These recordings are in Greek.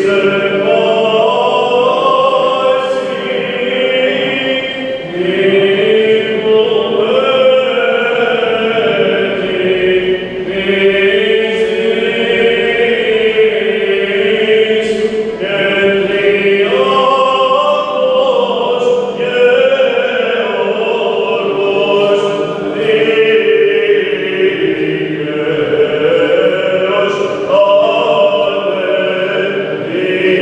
Amen.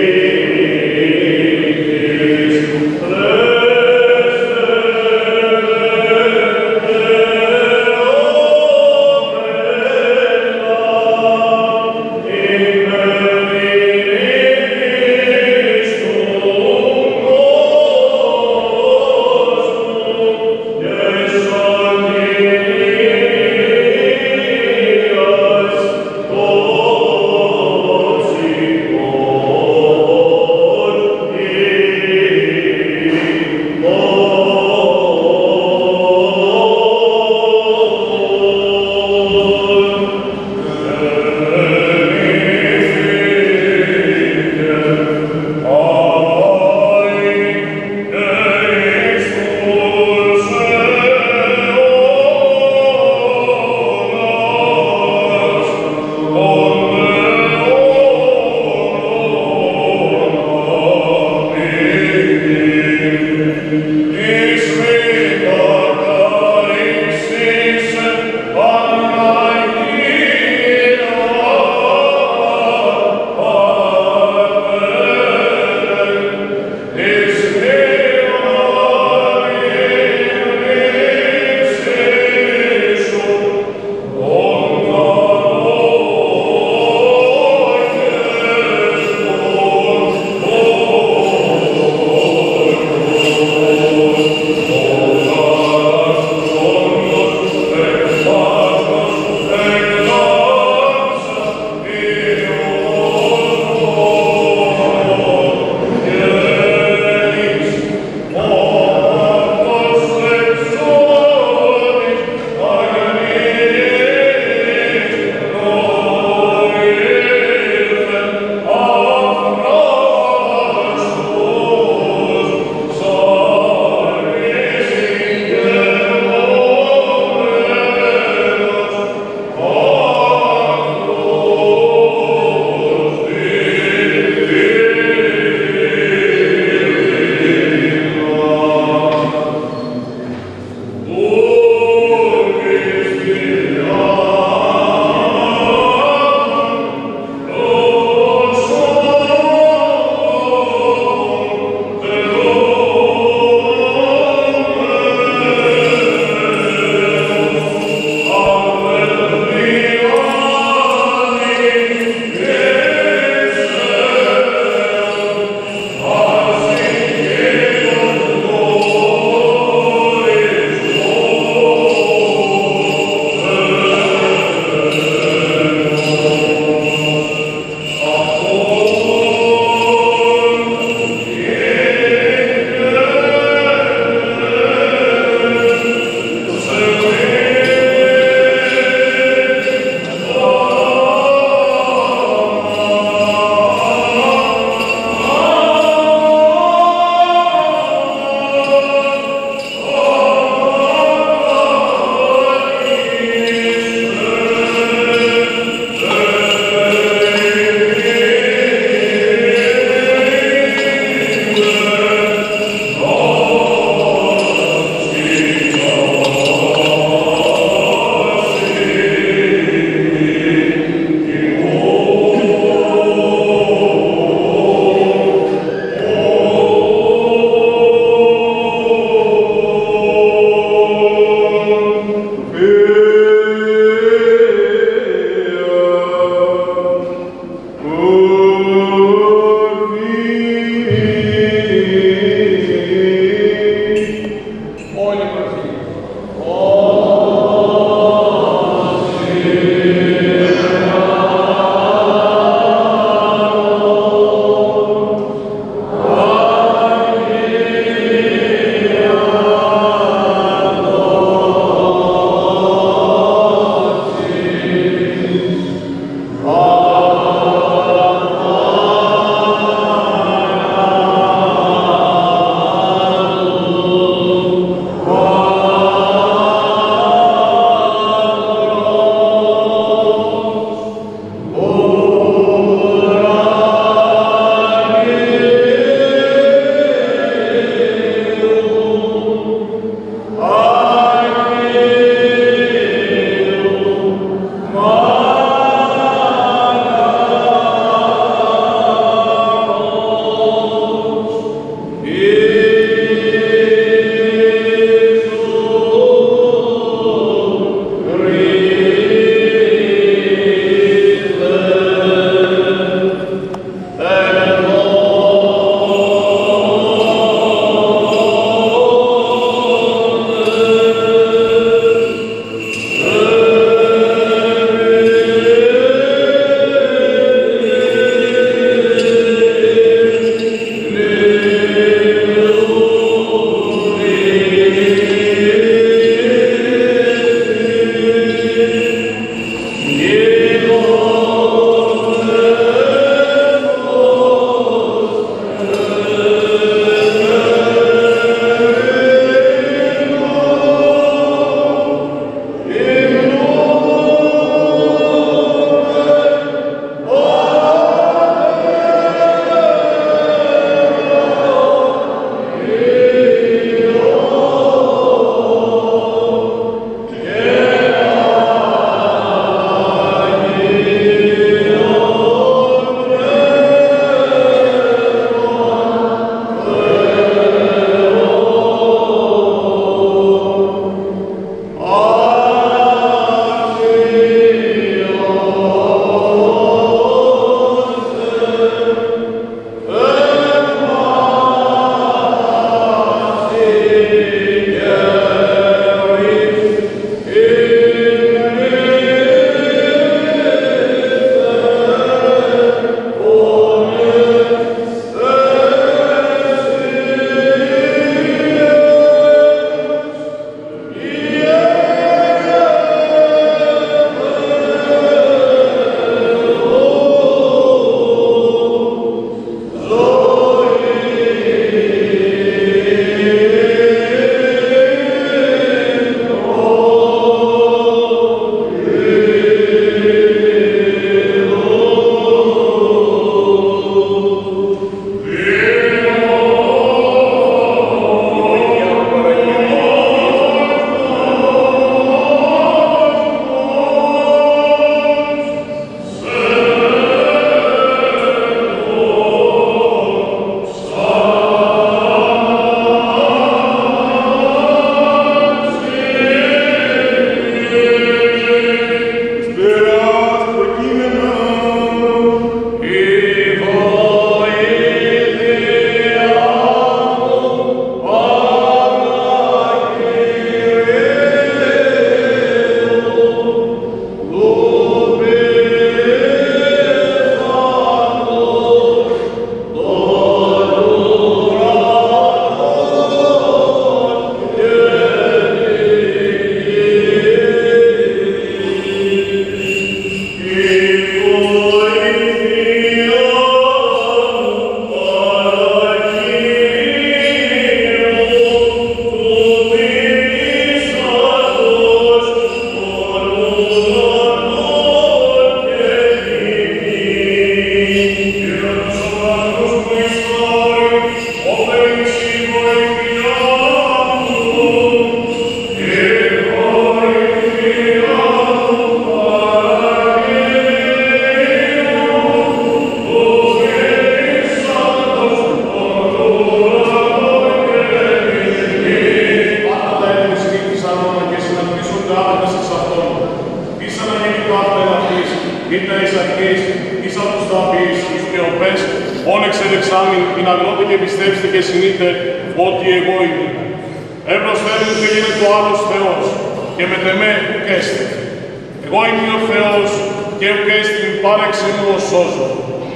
εξάμην, την αγνώτε και πιστέψτε και συνείτε ότι εγώ είμαι. Εμπροσθέτω και γίνεται ο άλλος Θεός, και με τεμέ ουκέστη. Εγώ είμαι ο Θεός, και ουκέστην πάρεξε μου ο σώζω.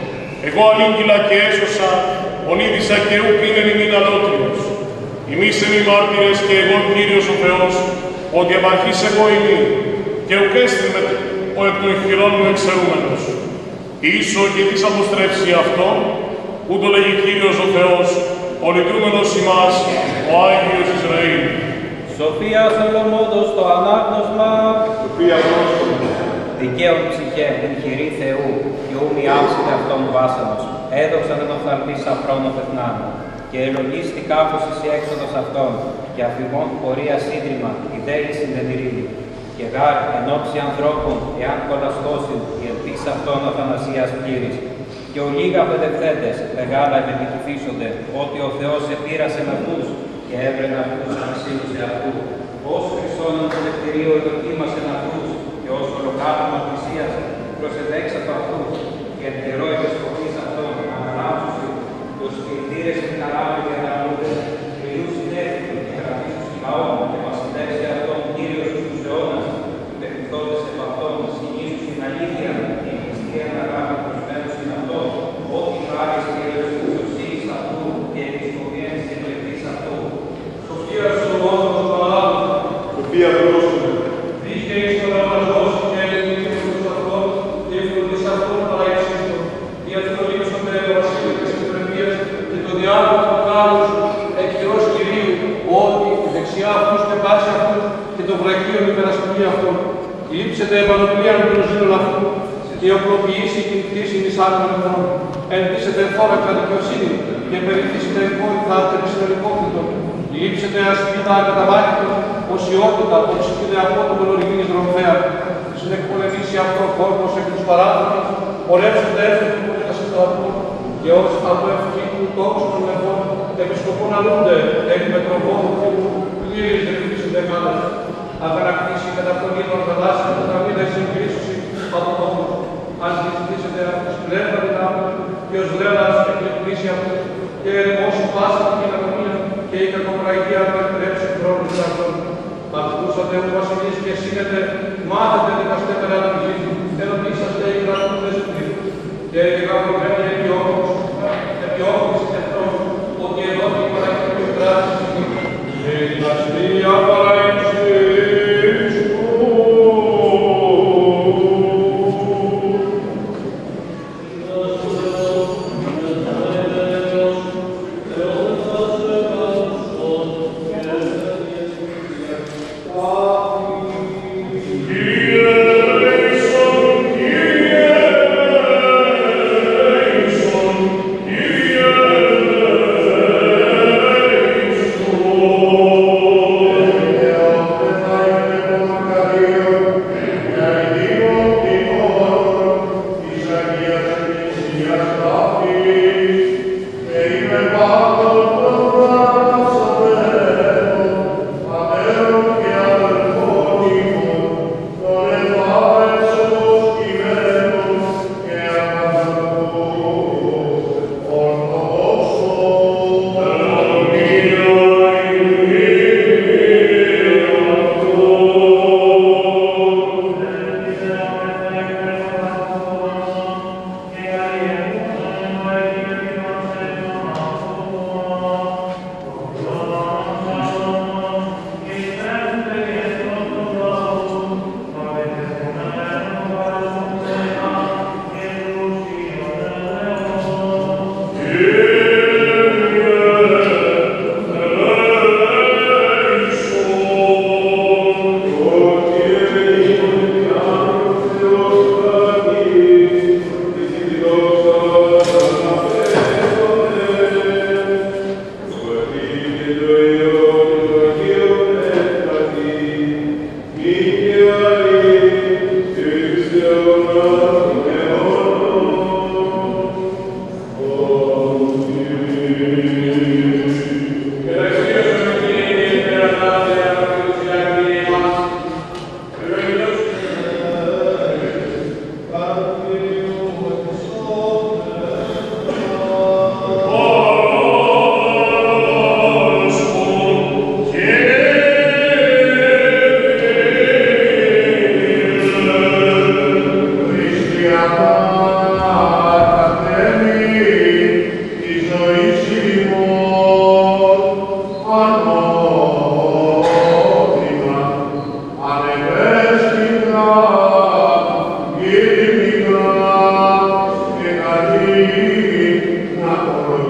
Εγώ ανήγγυλα και έσωσα, ονείδησα και ουκ είναι ημίν αλότριος. Ημείς εμείς μάρτυρες και εγώ Κύριος ο Θεός, ότι επαρχής εγώ ημί, και ουκέστην με ο εκ των χειρών μου εξαιρούμενος. Ίσο και της αποστρέψει αυτό, ούτω λέγει Κύριος ο Θεός, ο λυτρούμενος ημάς, ο Άγιος Ισραήλ. Σοφία Σολομόντος το ανάγνωσμα. Σοφία Σολομόντος. Δικαίων ψυχέ, την χειρή Θεού, και ου μη άψητε αυτόν βάσανος. Έδοξαν εν οφθαλμής αφρόνων τεχνάνων. Και ελογίστη κάφωση η έξοδος αυτών, και αφημών πορεία σύντριμα, η δέληση δεν ειρήνη. Και γάρ εν όψη ανθρώπων, εάν κολαστώσιν, η ελπίς αυτών αθανασίας πλήρης. Και ο λίγα παιδευτέντες, μεγάλα επεπικυφίσονται, ότι ο Θεός επήρασε με αυτούς, και έβρενε αυτούς ανασύλωσε αυτού. Ως χρυσόν το ελευθερίο δοκίμασε αυτούς, και ως ολοκάτωμα θυσίας προσεδέξατο αυτούς, και εν καιρό επεσκοπής αυτών αναλάμψουσι, τους ποιητήρες εν καράβι και αναλούντες, κρυούς συνέφυγοι και κρατήσους λαών, και βασιλεύσει αυτόν Κύριος τους αιώνας, τεχνητώτες επ' αυτών, συνήσους την αλήθεια, και η πιστία αναγράφη προσμένους in αυτόν, ότι χάρις και ελευθερωσίας αυτού, και επισκοπιένης και εκλεκτής αυτού. Σοφία Σολομόντος το ανάγνωσμα. Σοφία Πρόσωπε. Δίκαιης των αμαζός και ελληνικούς τους αυτών, και ευκολής αυτών παραεξίστων, δια του λείψονται βασίλειες της Ευρωπίας και το διάλογο του κάλους εκχειρός Κυρίου, ότι η δεξιά αυτούς και πάση αυτούς και το βραχίον υπερασπιστή αυτών. Λείψετε επανοπλίαν των ζήλων αυτού, και οπλοποιήσει την κτήση της άκρων αυτών. Εντύσετε θώρακα δικαιοσύνη, και περιθύσετε εγκόρυθα τεριστερικόφυτων. Λείψετε ασπίδα ακαταμάχητος, οσιότητα, οξύτηδε απότομον οριγίνης δρομφαία. Συνεκπολεμήσει αυτό κόρπος εκ τους παράδοτος, πορεύσετε έρθετε του πολίτασης του αυτού, και ως από ευχή του τόξου των λεφών, επισκοπούν αλούνται, εκ μετροβόδου του πλήρης ρευκής δεκάδας. Αγανακτήσει κατά φωνή των θαλάσσιων του τραμίδα η συγκρίσωση από τόπου. Αν ζητήσετε από τους πλέον δυνάμουν, και ως βρέλας εκλεκτήσει αυτού, και ερημώσει πάσα την κοινωνία, και η κακοπραγία να επιτρέψει χρόνους αυτών. Ακούσατε ο βασιλείς και σύνετε, μάθετε δικαστέ πέρα του γης, ερωτήσαστε οι κρατούντες του τύπου, και γεγραμμένοι επιόχους εχθρών, ότι εδώ η παραγωγή του κράτης και η δυναστεία παραεξίστου.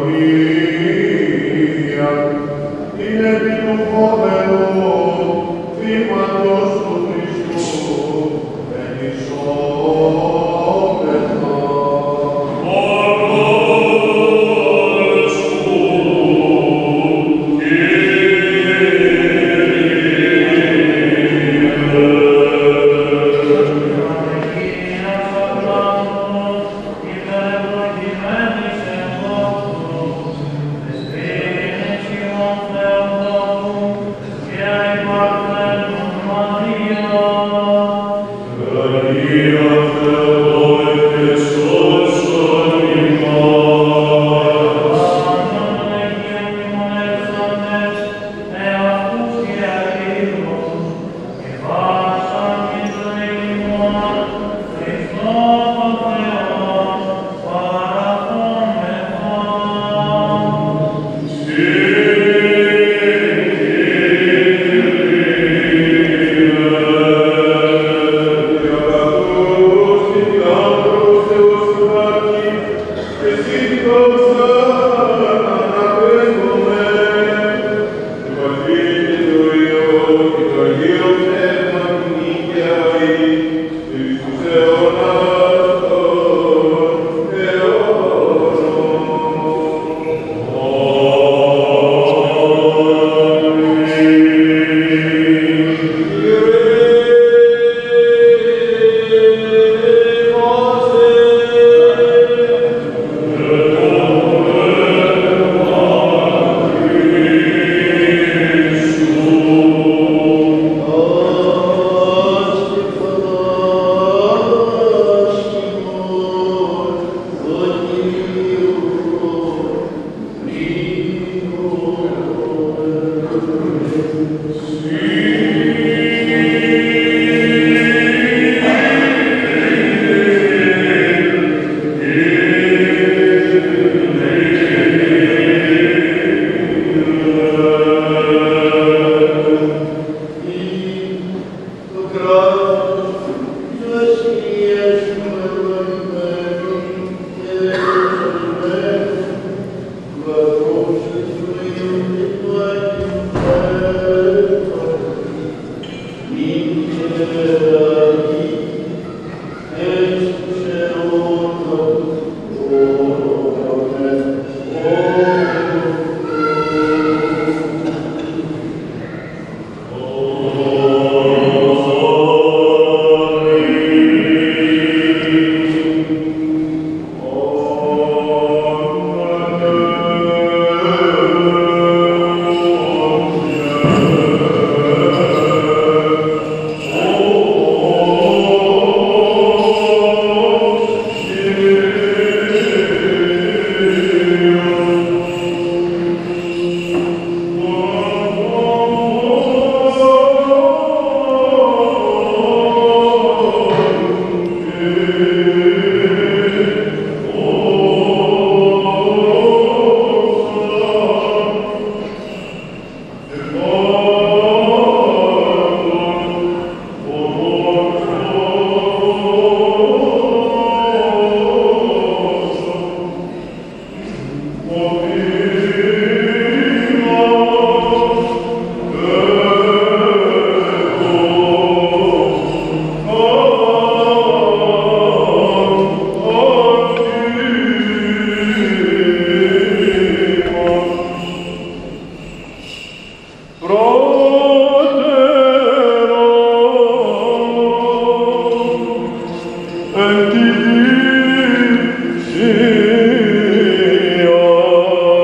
εν τη θυσία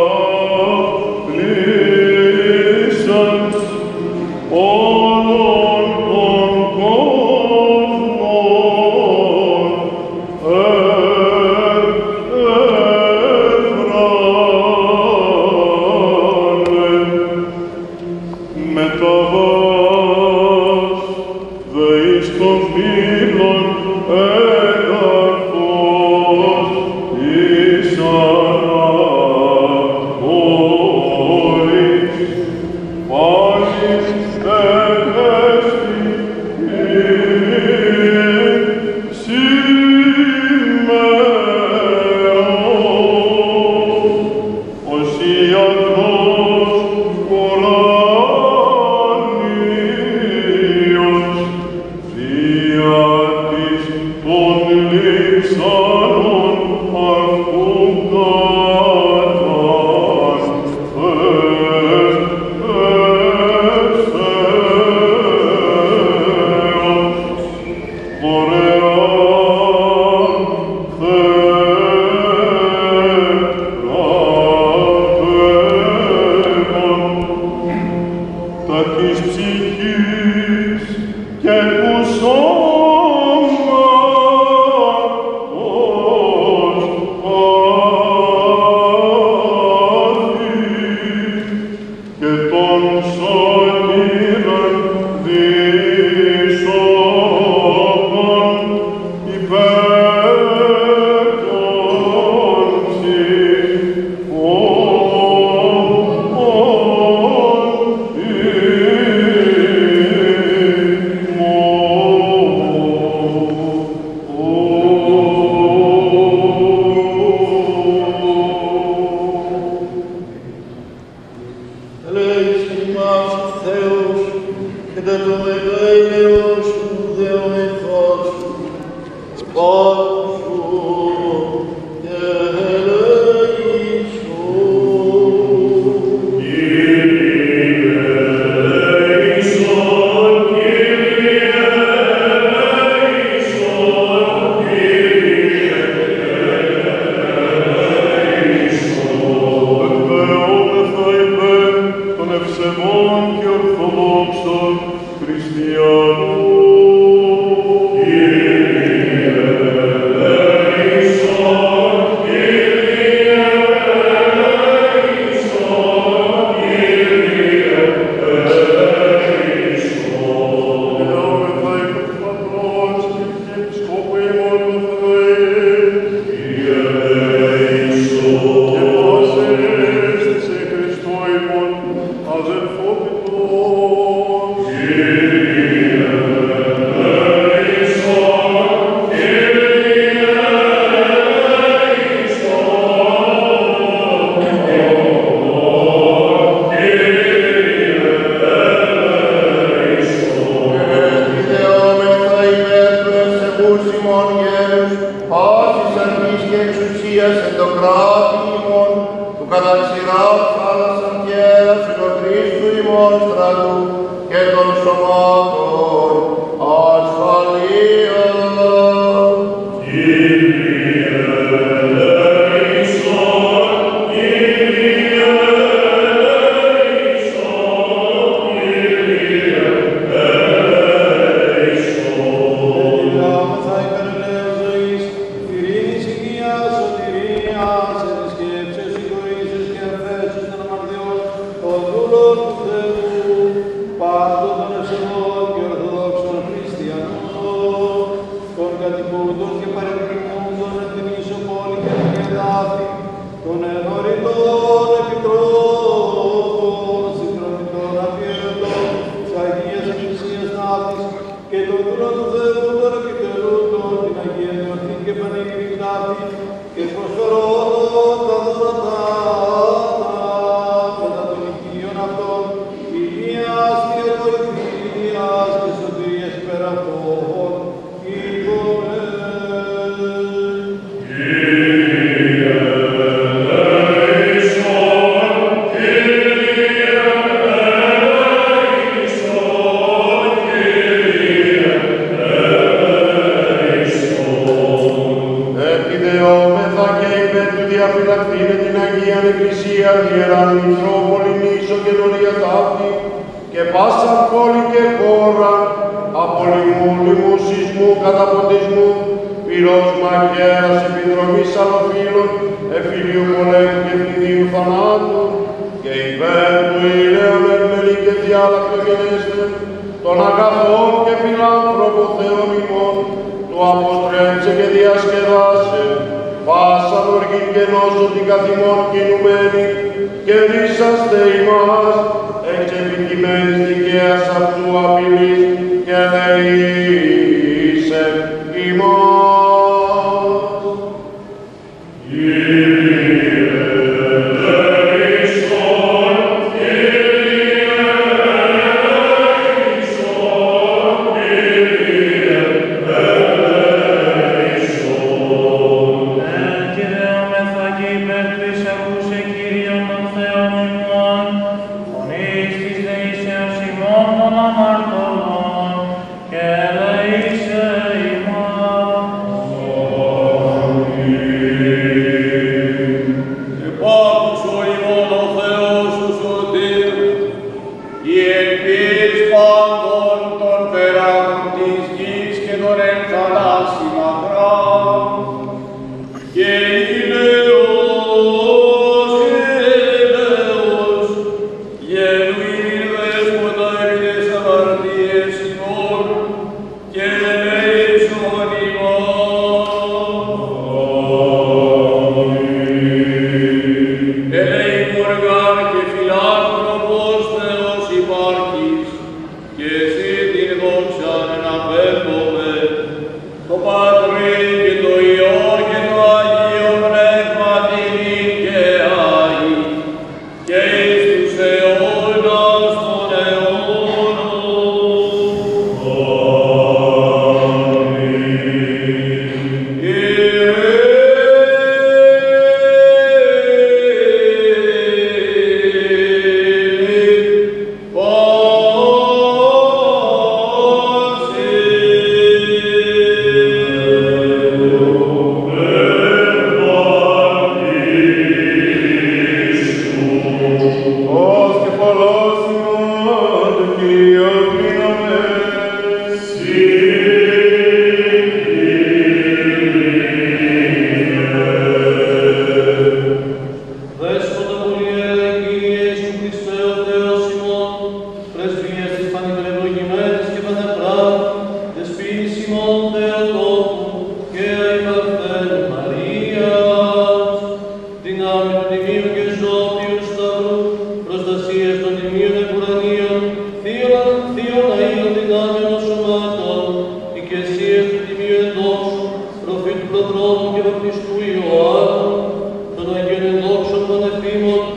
Αμαρτωλών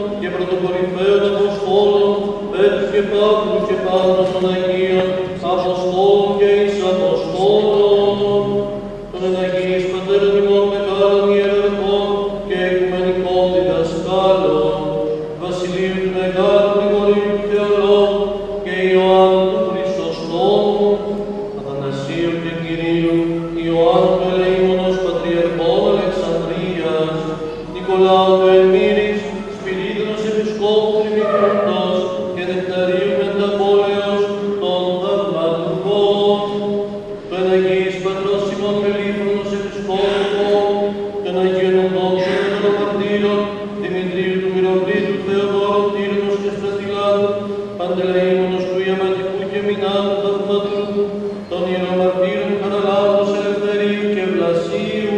και πρωτοκορυφαίων Αποστόλων, Πέτρου και Παύλου και πάντων των Αγίων, Αποστόλων και εις Αποστόλων, των εναγείς Πατέρων ημών μεγάλων ιεραρχών και οικουμενικών διδασκάλων, Βασιλείου του Μεγάλου Γρηγορίου του Θεολόγου και Ιωάννου του Χρυσοστόμου, Αθανασίου και Κυρίου, Ιωάννου του Ελεήμονος Πατριαρχών Αλεξανδρίας, Νικολάου του Εμμύρης, Σπυρίδωνος Επισκόπου Τριμηθρούντος και Νεκταρίου Πενταπόλεως των Θαυματουργών, του εναγείς Πατρός Σιμών Μελίφρονος Επισκόπων, των Αγίων Οδόξων και των Αμαρτύρων, Δημητρίου του Μυροβλήτου, Θεοδόρου Τύρνος και Στρατιλάτου, Παντελεήμονος του Ιαματικού και Μινάτου Θαυματουργού, των Ιερομαρτύρων Χαραλάμπους Ελευθερίου και Βλασίου,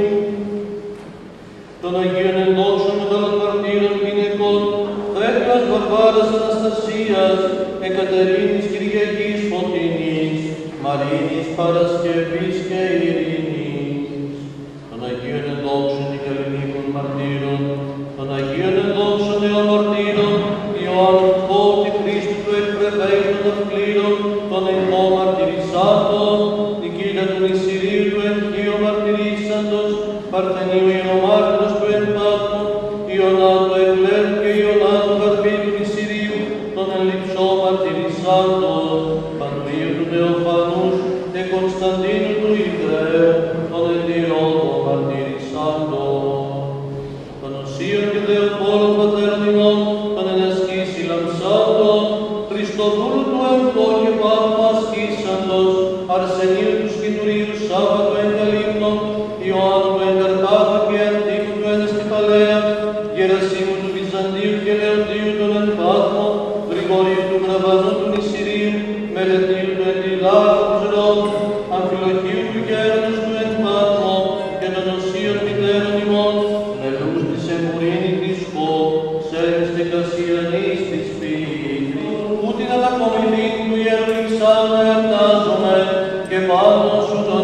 των Αγίων Ενδόξων Μεγάλων Μαρτύρων Γυναικών, Θέκλας Βαρβάρας Αναστασίας, Εκατερίνης Κυριακής Φωτεινής, Μαρίνης Παρασκευής και Ειρήνης, των Αγίων Ενδόξων Ικαλινίκων Μαρτύρων, των Αγίων Ενδόξων Νεομαρτύρων, Ιωάννου Φώτη Χρήστου του Εκπρεβαίου των Αυκλήρων, των Εχμών Μαρτυρισσάντων, Νικήτα του Νησηρίου του Ευχείου Μαρτυρίσσαντος, Παρθενίου Ιερομάρτυρος του Εμπάτμου, Ιωνάτου Εκλέρου και Ιωνάτου Καρπίου του Νησηρίου, των Ελλειψών Μαρτυρισσάντων, Παντρίου του Θεοφανούς και Κωνσταντίνου του Ιδραίου, των Εντιών των Μαρτυρισσάντων, των Οσίων και Θεοφόρων Πατέρων ημών, των Ενασκής Ηλαμψάντων, Χριστοδούλου του Εμφώ και Παύλου Ασκήσαντος, Αρσενίου του Σκητουρίου Σάββατου Εγκαλύμνων, Ιωάννου του Εγκαρπάθου και Αντίπου του Ενεστιφαλέα, Γερασίμου του Βυζαντίου και Λεοντίου των Εμφάθμων, Γρηγορίου του Γραβανού του Νησηρίου, Μελετίου του Εντιλάρχου του Ρώμου, Αμφιλοχίου του Γέροντος του Εμφάθμου και των Οσίων Μητέρων ημών, μελούς της Εμουρίνη της Χω, Σέρνης και Κασιανής της Πύλης, που την ανακομιδή του Ιερού Λιξάνου εορτάζομαι και πάνω σου των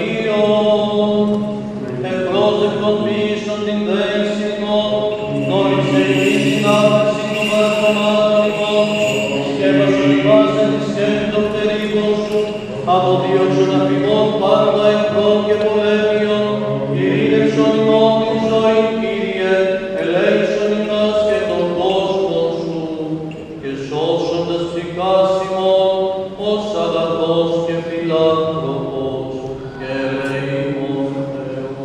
Αγίων. Ευπρόσδεκτον πίσω την δέηση ημών, νόησε η συνάδεση των παρακομμάτων ημών, σκέπασον ημάς εν τη σκέπη των πτερίγων σου, αποδίωξον αφημών πάντα εχθρών και πολέμιων, ειρήνευσον ημών την ζωή, Κύριε, ελέησον ημάς και τον κόσμο σου, και σώσοντας ψυχάς ημών, ως αγαθός και φιλάνθρωπος, και ελεήμων Θεού.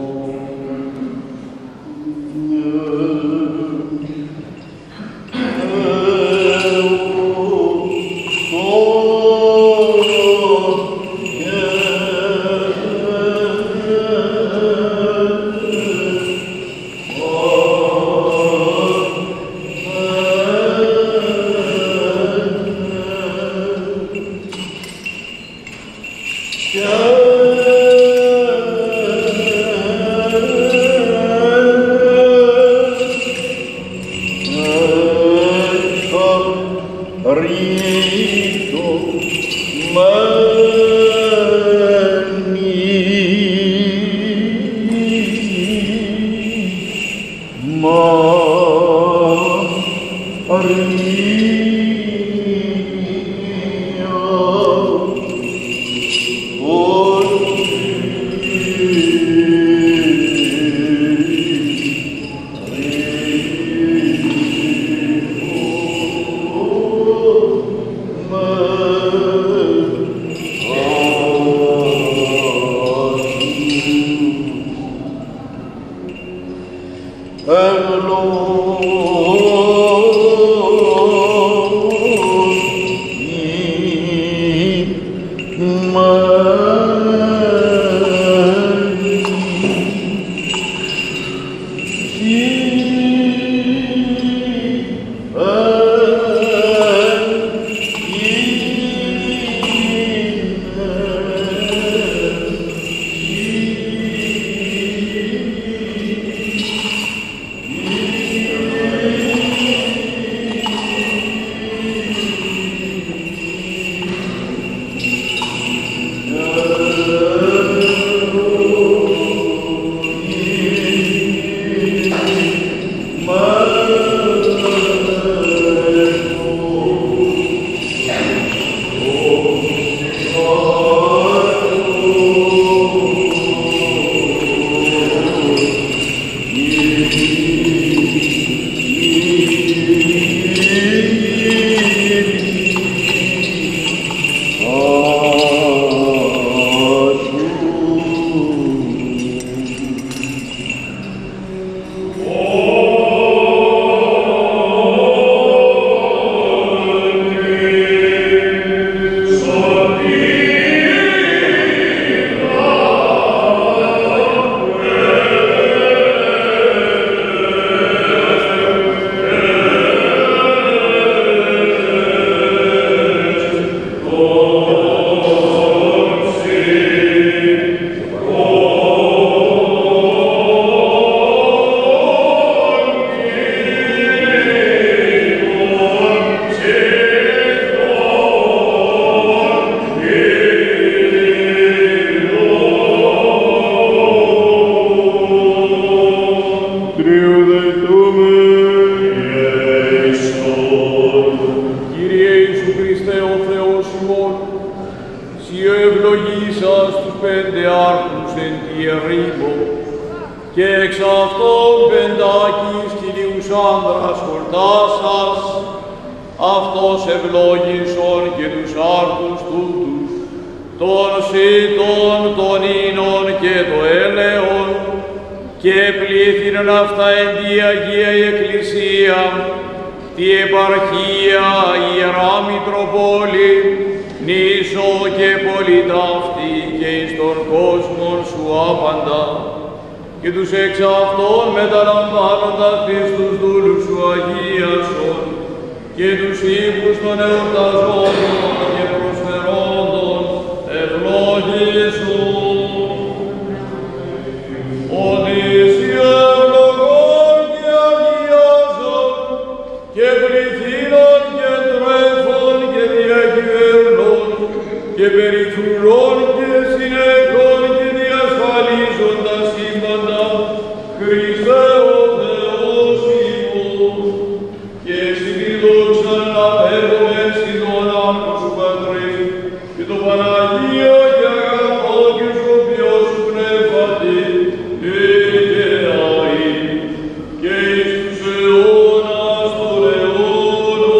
Hello. αυτός ευλόγησον και τους άρτους τούτους, των σύτων, των ίνων και το έλεον, και πλήθυνον αυτά εν τη Αγία Εκκλησία, τη επαρχία, Ιερά Μητροπόλη, νήσο και πολυταύτη και εις τον κόσμον σου άπαντα, και τους εξ αυτών μεταλαμβάνοντας τις τους δούλους σου αγίασον, και τους ύπους των εορταζόντων και προσφερόντων ευλόγησον. Οδύσσι ευλογών και αγίασον, και πληθύνων και τρέφων και διακυβέρνων, και περιθουρών και συνεχών και διασφαλίζων τα σύμπαντα, Χριστέ ο Θεός ημών, και συνειδόξαν να παίρνουμε στην τον άρκο σου Πατρί, και το Παναγίο και αγαθό και σοφιό σου πνεύματι, και αεί, και εις τους αιώνας των αιώνων.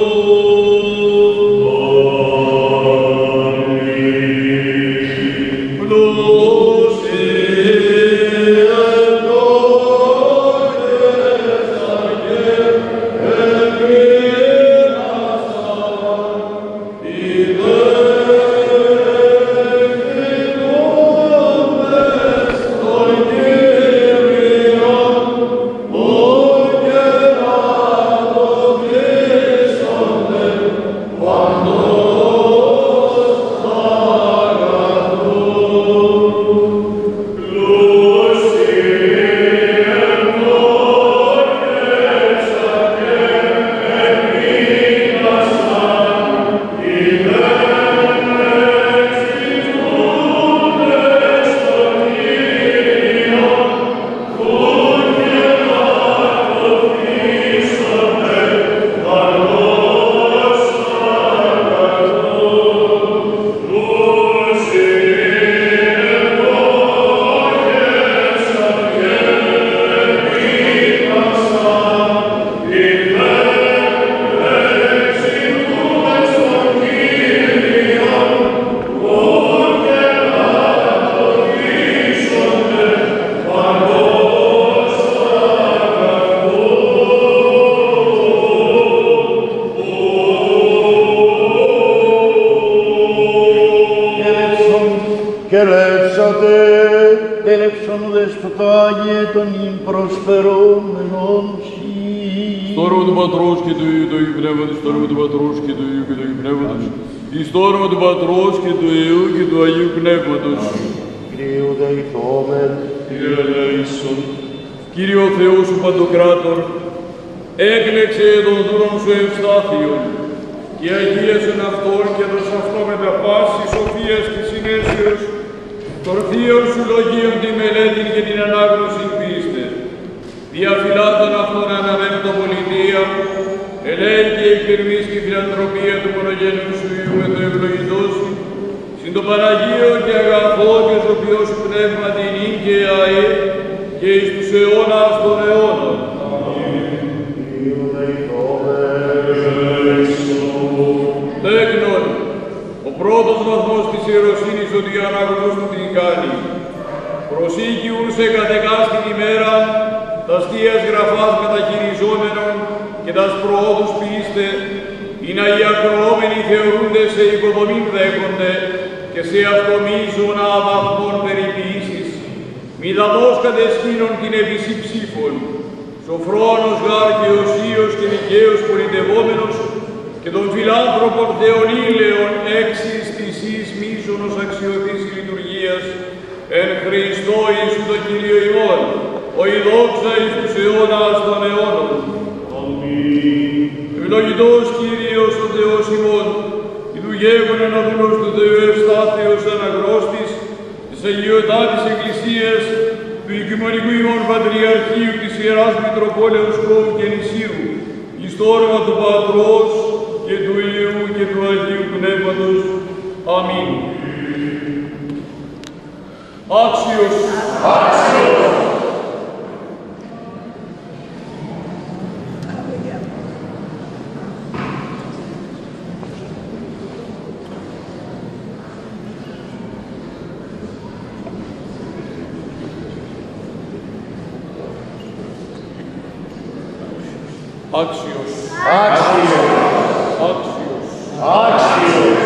Και λέψατε, τέλεψον δεσποτά Άγιε των ιν προσφερόμενων σοι. Στο όνομα του Πατρός και του Υιού και του Αγίου Πνεύματος, στο όνομα του Πατρός και του Υιού και του Αγίου Πνεύματος, στο όνομα του Πατρός και του Υιού και του Αγίου Πνεύματος. Κύριε δεηθόμεν. Κύριε ελέησον. Κύριε ο Θεός σου Παντοκράτορ, έκλεξε τον δούλον σου Ευστάθιον και αγίασον αυτόν και δώσ' αυτό με τα πάση σοφίας και συνέσεως, των θείων σου λογίων τη μελέτη και την ανάγνωση πίστε. Διαφυλάτων αυτών αναβέμπτω πολιτεία, ελέη και εκπερμής και φιλανθρωπία του μονογενού σου Υιού με το ευλογητώσου, συν το Παναγίο και αγαθό και σοφιό σου πνεύμα την ίν και αέ, και εις τους αιώνας των αιώνων. Τέκνον, ο πρώτος βαθμός της ιεροσύνης ότι η αναγνώστου την κάνει. Προσήκιουν σε κατεκάστην ημέρα, τας θείας γραφάς μεταχειριζόμενων και τας προόδους πείστε, ή να οι ακροόμενοι θεωρούνται σε υποδομήν δέχονται και σε αυτομίζωνα αμαθμών περιποιήσεις, μη δαμός κατεσκήνων την επισή ψήφων, σοφρόνος γάρ και οσίος και δικαίος πολιτευόμενος, και των φιλάνθρωπων θεονήλεων έξις της εις μίσονος αξιωτής λειτουργίας, εν Χριστώ Ιησού το Κύριο ημών, ο η δόξα εις τους αιώνας των αιώνων. Αμήν. Ευλογητός Κύριος ο Θεός ημών, η του γέγον εναδούλος του Θεού Ευστάθεως αναγνώστης, της Αγιωτάτης Εκκλησίας, του Οικουμενικού ημών Πατριαρχείου της Ιεράς Μητροπόλεως Κόβου και Νησίου, εις το όνομα του Πατρός και του Υιού και του Αγίου Πνεύματος. Αμήν. Άξιος. Άξιος. Άξιος. Άξιος. Άξιος.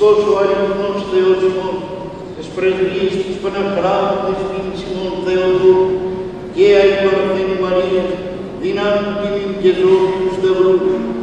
Χριστός ο αληθινός Θεός ημών, της πρεσβείας της Παναχράντου της Σιμών Θεοδού και αϊ Παρθένη Μαρίας, δυνάμει τιμήν και ζώη του Σταυρού,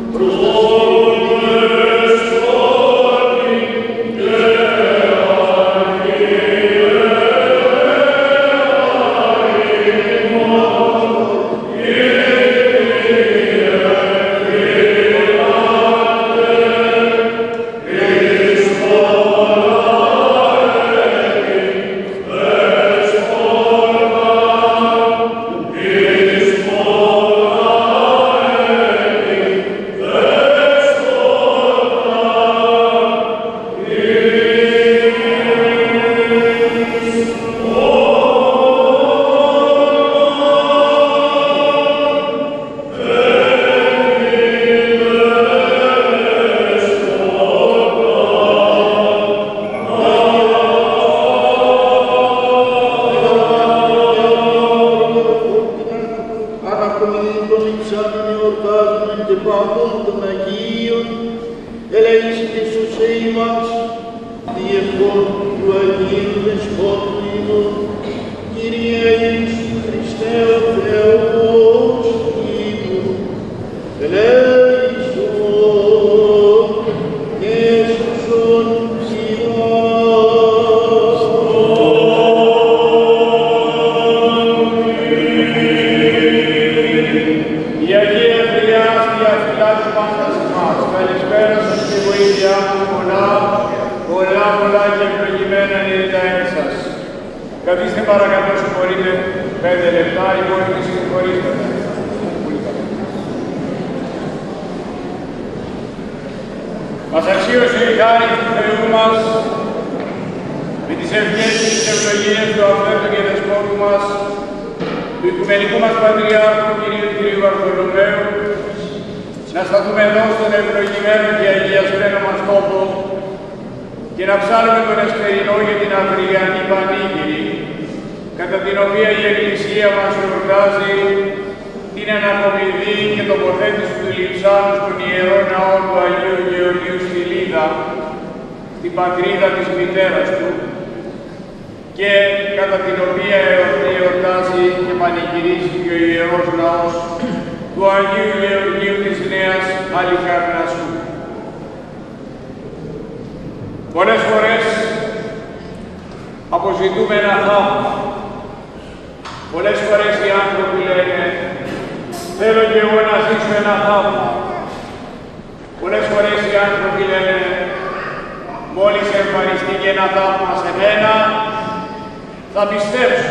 Καθίστε παρακαλώ, συγχωρείτε 5 λεπτά, ή μπορείτε να συγχωρήσετε. Μας αξίωσε η χάρη του Θεού μας, με τις ευχές και τις ευλογίες του Αυθέτου και Δεσπότου μας, του Οικουμενικού μας Πατριάρχου κ. Βαρθολομαίου, να σταθούμε εδώ στον ευλογημένο και αγιασμένο μας τόπο και να ψάλουμε τον εσπερινό για την αυριανή πανήγυρη, κατά την οποία η Εκκλησία μας εορτάζει την ανακομιδή και τοποθέτηση του λειψάνου στον Ιερό Ναό του Αγίου Γεωργίου στη Λίδα, την πατρίδα της μητέρας του, και κατά την οποία εορτάζει και πανηγυρίζει και ο Ιερός Ναός του Αγίου Γεωργίου της Νέας Αλικαρνασσού. Πολλές φορές αποζητούμε ένα θαύμα. Πολλές φορές οι άνθρωποι λένε «Θέλω και εγώ να ζήσω ένα θαύμα». Πολλές φορές οι άνθρωποι λένε «Μόλις εμφανιστεί και ένα θαύμα σε μένα, θα πιστέψω».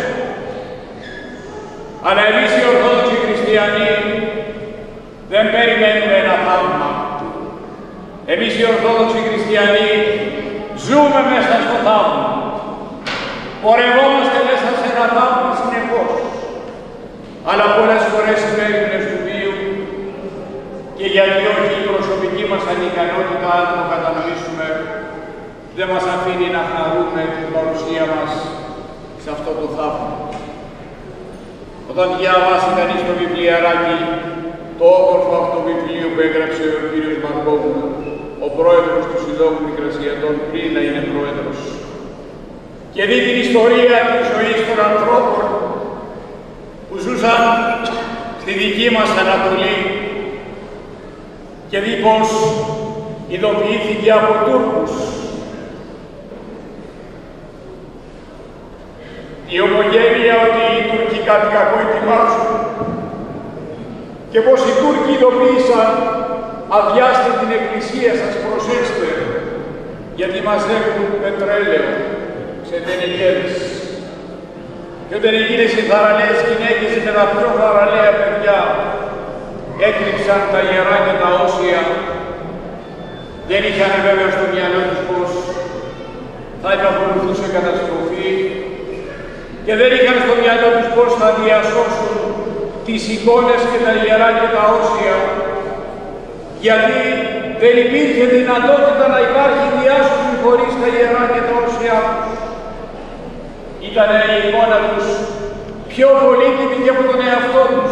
Αλλά εμείς οι Ορθόδοξοι Χριστιανοί δεν περιμένουμε ένα θαύμα. Εμείς οι Ορθόδοξοι Χριστιανοί ζούμε μέσα στο θαύμα. Πορευόμαστε μέσα σε ένα θαύμα συνεχώς. Αλλά πολλές φορές συμβαίνουν του βίου και γιατί όχι η προσωπική μας ανικανότητα, αν το κατανοήσουμε, δεν μας αφήνει να χαρούμε την παρουσία μας σε αυτό το θαύμα. Όταν διαβάσει κανείς το βιβλιαράκι, το όμορφο αυτό βιβλίο που έγραψε ο κύριος Μαρκόπουλου, ο πρόεδρος του Συλλόγου Μικρασιατών πριν να είναι πρόεδρος, και δει την ιστορία της ζωής των ανθρώπων που ζούσαν στη δική μας Ανατολή και δει πως ειδοποιήθηκε από Τούρκους η ομογένεια ότι οι Τούρκοι κάτι κακό ετοιμάζουν και πως οι Τούρκοι ειδοποίησαν αδειάστε την εκκλησία σας, προσέξτε, γιατί μαζεύουν πετρέλαιο σε τενεκέδες. Και όταν εκείνες οι θαραλέες γυναίκες με τα πιο θαραλέα παιδιά έκρυψαν τα ιερά και τα όσια, δεν είχαν βέβαια στο μυαλό τους πως θα επακολουθούσε καταστροφή και δεν είχαν στο μυαλό τους πως θα διασώσουν τις εικόνες και τα ιερά και τα όσια, γιατί δεν υπήρχε δυνατότητα να υπάρχει διάσωση χωρίς τα ιερά και τα όσια. Ήταν η εικόνα τους πιο πολύτιμη και από τον εαυτό τους.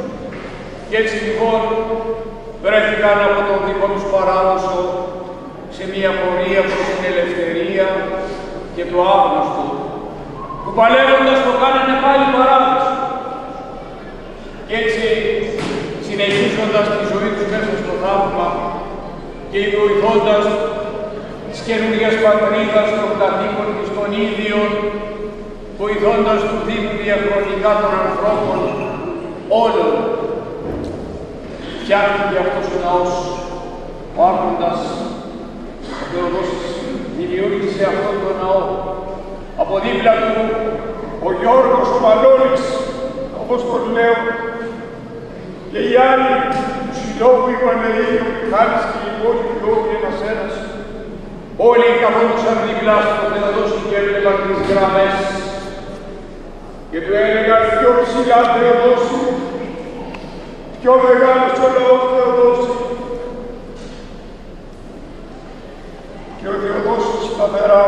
Και έτσι λοιπόν βρέθηκαν από τον δικό τους παράδοσο σε μια πορεία προς την ελευθερία και το άγνωστο, που παλεύοντας το κάνανε πάλι παράδεισο. Κι έτσι, συνεχίζοντας τη ζωή τους μέσα στο θαύμα και βοηθώντας της καινούργιας πατρίδας των κατοίκων και των ίδιων, βοηθώντας του Δήμου διαχρονικά των ανθρώπων όλων, φτιάχτηκε αυτός ο ναός. Ο Άρχοντας ο Θεοδόσης δημιούργησε αυτόν τον ναό. Από δίπλα του ο Γιώργος ο Μανώλης, όπως τον λέω, και οι άλλοι του συλλόγου οι Πανελλήνιοι, ο Μιχάλης και οι υπόλοιποι όλοι ένας-ένας, όλοι καθόντουσαν δίπλα στον Θεοδόση και έβλεπαν τις γραμμές και του έλεγαν πιο ψηλά Θεοδόση, πιο μεγάλος ο λαός Θεοδόση. Και ο Θεοδόσης σταθερά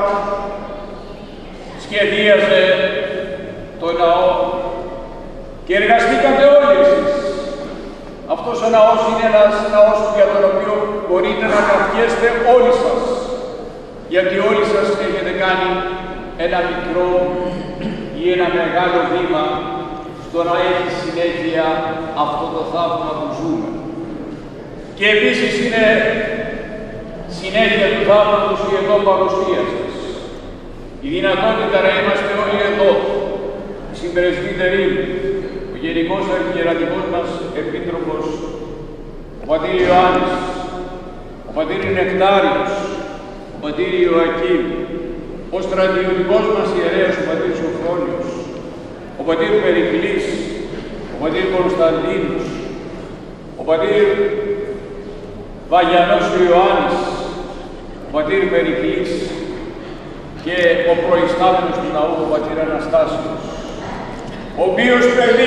σχεδίαζε το ναό και εργαστήκατε όλοι εσείς. Αυτός ο ναός είναι ένας ναός για τον οποίο μπορείτε να καφιέστε όλοι σας, γιατί όλοι σας έχετε κάνει ένα μικρό ή ένα μεγάλο βήμα στο να έχει συνέχεια αυτό το θαύμα που ζούμε. Και επίσης είναι συνέχεια του θαύματος η εδώ παρουσία σας. Η δυνατότητα να είμαστε όλοι εδώ, οι συμπρεσβύτεροι, ο Γενικός Αρχιερατικός μας Επίτροπος, ο πατήρ Ιωάννης, ο πατήρ Νεκτάριος, ο πατήρ Ιωακήμ, ο στρατιωτικός μας ιερέας, ο πατήρ Σοφρόνιος, ο πατήρ Περικλής, ο πατήρ Κωνσταντίνος, ο πατήρ Βαγιανός ο Ιωάννης, ο πατήρ Περικλής και ο προϊστάμενος του ναού, ο πατήρ Αναστάσιος, ο οποίος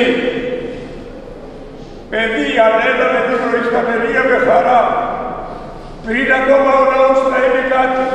παιδί ανέλαβε την προϊσταμενία με χαρά, πριν ακόμα ο ναός να είναι κάτι,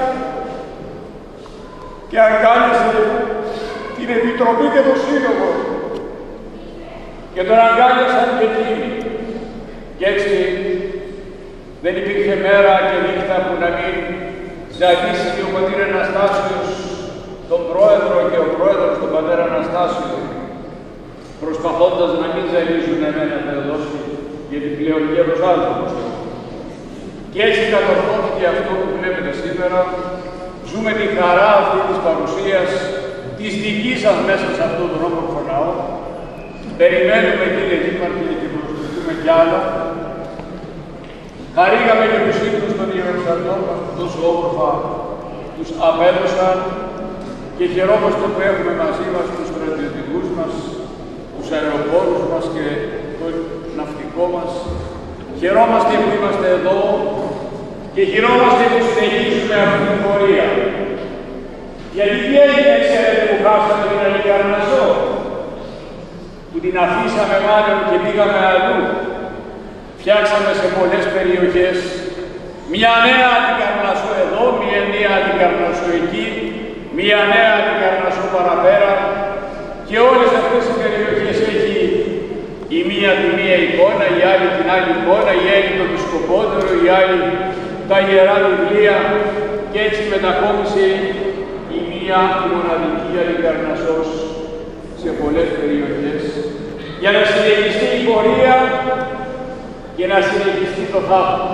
και αγκάλιασε την Επιτροπή και το Σύλλογο και τον αγκάλιασαν και εκείνοι. Κι έτσι δεν υπήρχε μέρα και νύχτα που να μην ζαλίσει και ο πατήρ Αναστάσιος τον πρόεδρο και ο πρόεδρος τον πατέρα Αναστάσιο, προσπαθώντας να μην ζαλίζουν εμένα Θεοδόση, γιατί πλέον γέρος άνθρωπος. Και έτσι κατορθώθηκε αυτό που βλέπετε σήμερα. Ζούμε τη χαρά αυτή της παρουσίας της δικής σας μέσα σε αυτόν τον όμορφο ναό. Περιμένουμε, κύριε Δήμαρχε, και προσθέτουμε κι άλλα. Χαρήκαμε και τους ύπνους των ιεροσαρτών μας που τόσο όμορφα τους απέδωσαν και χαιρόμαστε που έχουμε μαζί μας τους στρατιωτικούς μας, τους αεροπόρους μας και το ναυτικό μας. Χαιρόμαστε που είμαστε εδώ και χαιρόμαστε που συνεχίζουμε αυτή την πορεία. Γιατί τι έγινε, ξέρετε, που χάσαμε την Αλικαρνασσό, που την αφήσαμε μάλλον και πήγαμε αλλού. Φτιάξαμε σε πολλές περιοχές μια νέα Αλικαρνασσό εδώ, μια νέα Αλικαρνασσό εκεί, μια νέα Αλικαρνασσό παραπέρα, και όλες αυτές οι περιοχές έχει η μία τη μία εικόνα, η άλλη την άλλη εικόνα, η άλλη το επισκοπότερο, η άλλη τα ιερά βιβλία, και έτσι μετακόμισε η μία η μοναδική Αλικαρνασσός σε πολλές περιοχές, για να συνεχιστεί η πορεία και να συνεχιστεί το θαύμα.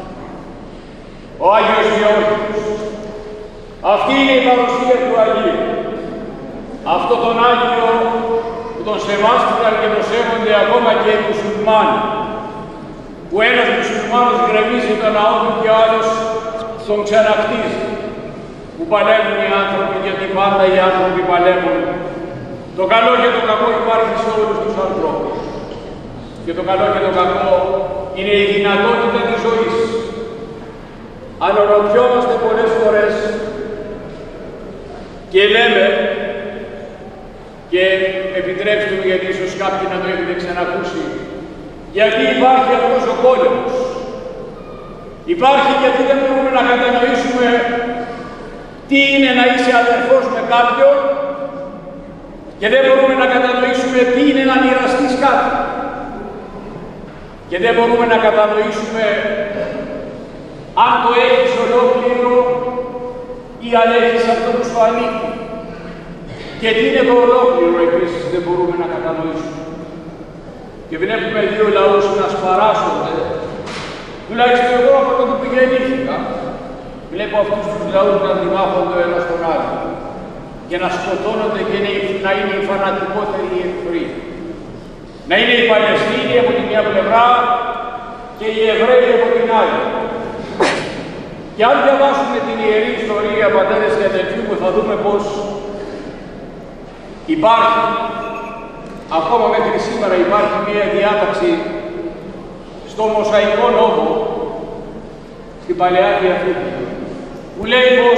Ο Άγιος Γεώργιος. Αυτή είναι η παρουσία του Αγίου. Αυτό τον Άγιο που τον σεβάστηκαν και τον σέβονται ακόμα και οι μουσουλμάνοι. Που ένας μουσουλμάνος γκρεμίζει τον ναό του και ο άλλος τον ξαναχτίζει. Που παλεύουν οι άνθρωποι, γιατί πάντα οι άνθρωποι παλεύουν. Το καλό και το κακό υπάρχει σε όλους τους ανθρώπους. Και το καλό και το κακό είναι η δυνατότητα της ζωής. Αναρωτιόμαστε πολλές φορές και λέμε, και επιτρέψτε μου γιατί ίσως κάποιοι να το έχετε ξανακούσει, γιατί υπάρχει αυτός ο πόλεμος. Υπάρχει γιατί δεν μπορούμε να κατανοήσουμε τι είναι να είσαι αδερφός με κάποιον και δεν μπορούμε να κατανοήσουμε τι είναι να μοιραστείς κάτι. Και δεν μπορούμε να κατανοήσουμε αν το έχεις ολόκληρο ή αν έχεις αυτό που σου ανήκει. Και τι είναι το ολόκληρο επίσης δεν μπορούμε να κατανοήσουμε. Και βλέπουμε δύο λαούς να σπαράσσονται, τουλάχιστον εγώ από τότε που γεννήθηκα, βλέπω αυτούς τους λαούς να δημάχονται ο ένας τον άλλο και να σκοτώνονται και να είναι οι φανατικότεροι εχθροί. Να είναι οι Παλαιστίνοι από τη μια πλευρά και οι Εβραίοι από την άλλη. Και αν διαβάσουμε την Ιερή Ιστορία, πατέρες και αδελφοί μου, θα δούμε πως υπάρχει, ακόμα μέχρι σήμερα υπάρχει μία διάταξη στο Μωσαϊκό Νόμο, στην Παλαιά Διαθήκη, που λέει πως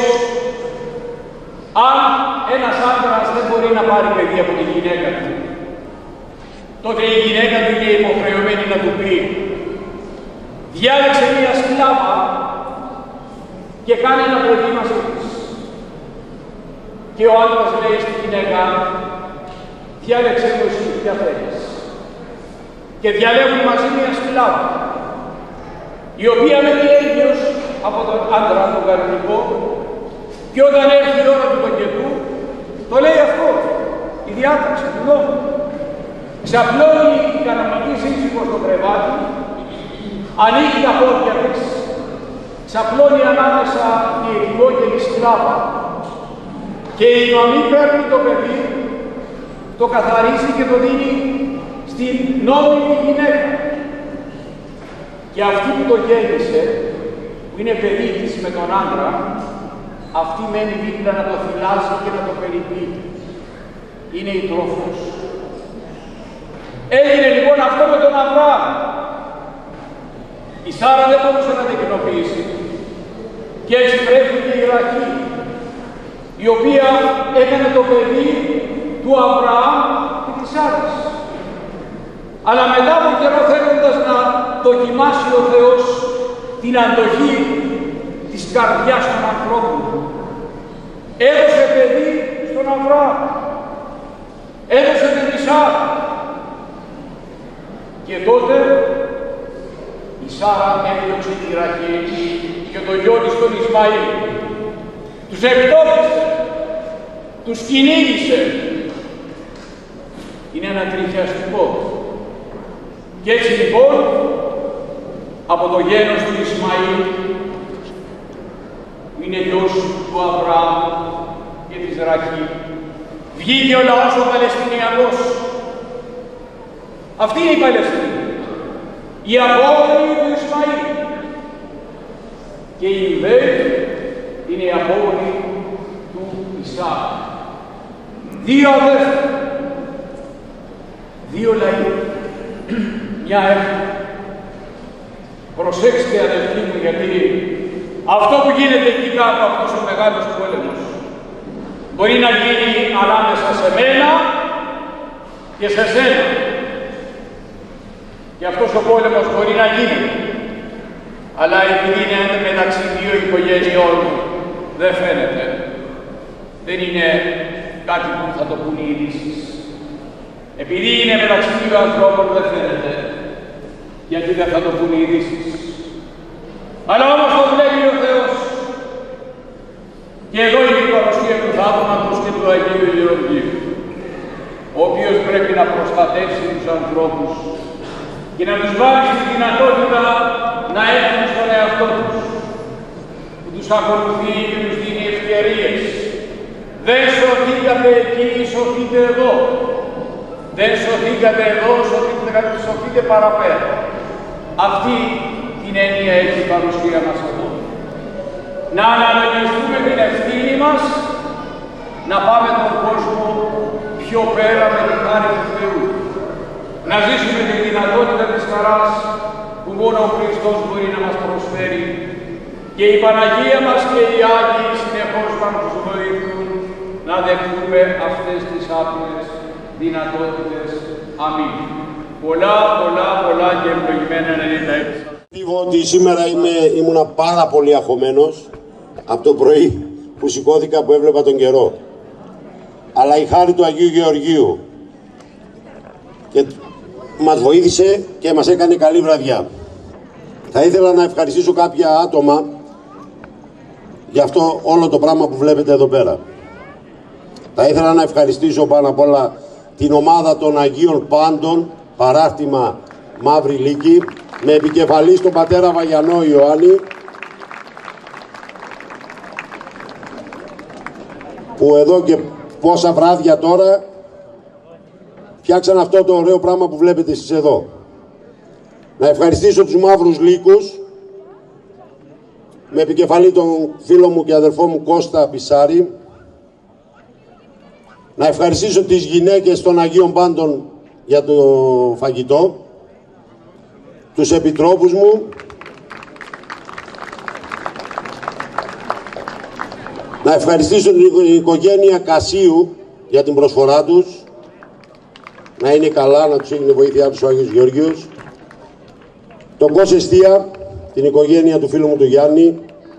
αν ένας άντρας δεν μπορεί να πάρει παιδί από τη γυναίκα του, τότε η γυναίκα του είναι υποχρεωμένη να του πει διάλεξε μία σκλάβα και κάνει ένα παιδί μαζί της. Και ο άντρας λέει στη γυναίκα διάλεξε το εσύ ποια θέλεις. Και διαλέγουν μαζί μία σκλάβα, η οποία μένει έγκυος από τον άντρα, τον κανονικό, και όταν έρθει η ώρα του τοκετού, το λέει αυτό, η διάταξη του νόμου. Ξαπλώνει η κανονική σύζυγο στο κρεβάτι, ανοίγει τα πόδια της, ξαπλώνει ανάμεσα η εκδόγενη σκλάβα και η μαμή παίρνει το παιδί, το καθαρίζει και το δίνει στην νόμιμη γυναίκα. Και αυτή που το γέννησε, που είναι παιδί της με τον άντρα, αυτή μένει δίπλα να το θυλάσει και να το περιποιεί. Είναι η τρόφος. Έγινε λοιπόν αυτό με τον Αβραάμ. Η Σάρα δεν μπορούσε να την κοινοποιήσει. Και έτσι βρέθηκε η Ραχήλ, η οποία έκανε το παιδί του Αβραάμ και της Σάρας. Αλλά μετά από καιρό, θέλοντας να δοκιμάσει ο Θεός την αντοχή της καρδιάς των ανθρώπων, έδωσε παιδί στον Αβραάμ. Έδωσε την Σάρα. Και τότε η Σάρα έδιωξε τη Ραχήλ και το γιο της τον Ισμαήλ. Τους εκτόπισε, τους κυνήγησε. Είναι ανατριχιαστικό. Και έτσι λοιπόν, από το γένος του Ισμαήλ, που είναι γιος του Αβραάμ και της Ραχήλ, βγήκε ο λαός ο Παλαιστινιακός. Αυτή είναι η Παλαιστίνη, η απόγονοι του Ισμαήλ. Και οι Ιουδαίοι είναι οι απόγονοι του Ισαάκ. Δύο αδέρφια, δύο λαοί, μια έρθει. Προσέξτε αδελφοί μου, γιατί αυτό που γίνεται εκεί κάτω, αυτός ο μεγάλος πόλεμος, μπορεί να γίνει ανάμεσα σε μένα και σε σένα. Και αυτός ο πόλεμος μπορεί να γίνει. Αλλά επειδή είναι μεταξύ δύο οικογένειών, δεν φαίνεται. Δεν είναι κάτι που θα το πούν οι ειδήσεις. Επειδή είναι μεταξύ δύο ανθρώπων, δεν φαίνεται. Γιατί δεν θα το πούν οι ειδήσεις. Αλλά όμως το βλέπει ο Θεός. Και εδώ είναι η παρουσία του Θαύματος και του Αγίου Γεωργίου, ο οποίος πρέπει να προστατεύσει τους ανθρώπους και να τους βάλει στη δυνατότητα να έχουν στον εαυτό τους, που τους ακολουθεί και τους δίνει ευκαιρίες. Δεν σωθήκατε εκεί, σωθείτε εδώ. Δεν σωθήκατε εδώ, σωθείτε παραπέρα. Αυτή την έννοια έχει η παρουσία μας εδώ. Να αναλογιστούμε την ευθύνη μας, να πάμε τον κόσμο πιο πέρα με τη χάρη του Θεού. Να ζήσουμε τη δυνατότητα της χαράς που μόνο ο Χριστός μπορεί να μας προσφέρει. Και η Παναγία μας και οι Άγιοι συνεχώς να μας βοηθούν να δεχτούμε αυτές τις άπειρες δυνατότητες. Αμήν. Πολλά και ευλογημένα να είναι τα έτσι. Ότι σήμερα ήμουνα πάρα πολύ αγχωμένος από το πρωί που σηκώθηκα, που έβλεπα τον καιρό. Αλλά η χάρη του Αγίου Γεωργίου και μας βοήθησε και μας έκανε καλή βραδιά. Θα ήθελα να ευχαριστήσω κάποια άτομα για αυτό όλο το πράγμα που βλέπετε εδώ πέρα. Θα ήθελα να ευχαριστήσω πάνω απ' όλα την ομάδα των Αγίων Πάντων, παράρτημα Μαύρη Λύκη, με επικεφαλής τον πατέρα Βαγιανό Ιωάννη, που εδώ και πόσα βράδια τώρα φτιάξαν αυτό το ωραίο πράγμα που βλέπετε εσείς εδώ. Να ευχαριστήσω τους Μαύρους Λύκους, με επικεφαλή τον φίλο μου και αδερφό μου Κώστα Πισάρη. Να ευχαριστήσω τις γυναίκες των Αγίων Πάντων για το φαγητό, τους επιτρόπους μου, να ευχαριστήσω την οικογένεια Κασίου για την προσφορά τους, να είναι καλά, να τους έγινε βοήθειά τους ο Άγιος Γεώργιος, τον Κώσεστία, την οικογένεια του φίλου μου του Γιάννη,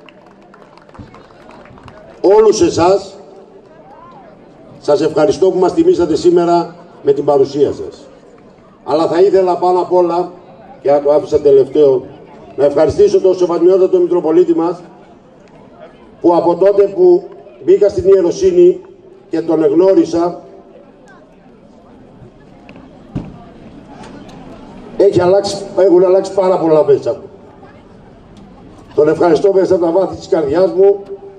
όλους εσάς. Σας ευχαριστώ που μας τιμήσατε σήμερα με την παρουσία σας. Αλλά θα ήθελα πάνω απ' όλα, και το άφησα τελευταίο, να ευχαριστήσω τον Σεβασμιότατο Μητροπολίτη μας, που από τότε που μπήκα στην ιεροσύνη και τον εγνώρισα, έχουν αλλάξει πάρα πολλά μέσα του. Τον ευχαριστώ μέσα από τα βάθη της καρδιάς μου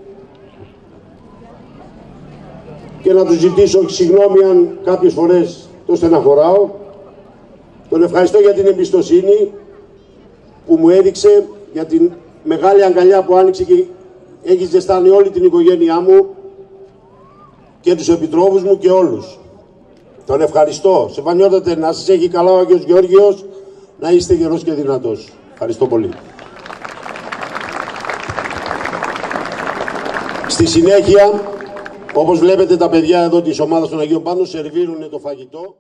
και να του ζητήσω συγγνώμη αν κάποιες φορές το στεναχωράω. Τον ευχαριστώ για την εμπιστοσύνη που μου έδειξε, για την μεγάλη αγκαλιά που άνοιξε και έχει ζεστάνει όλη την οικογένειά μου και τους επιτρόπους μου και όλους. Τον ευχαριστώ. Σεβασμιότατε, να σας έχει καλά ο Άγιος Γεώργιος, να είστε γερός και δυνατός. Ευχαριστώ πολύ. Στη συνέχεια, όπως βλέπετε, τα παιδιά εδώ της ομάδας των Αγίων Πάντων σερβίρουν το φαγητό.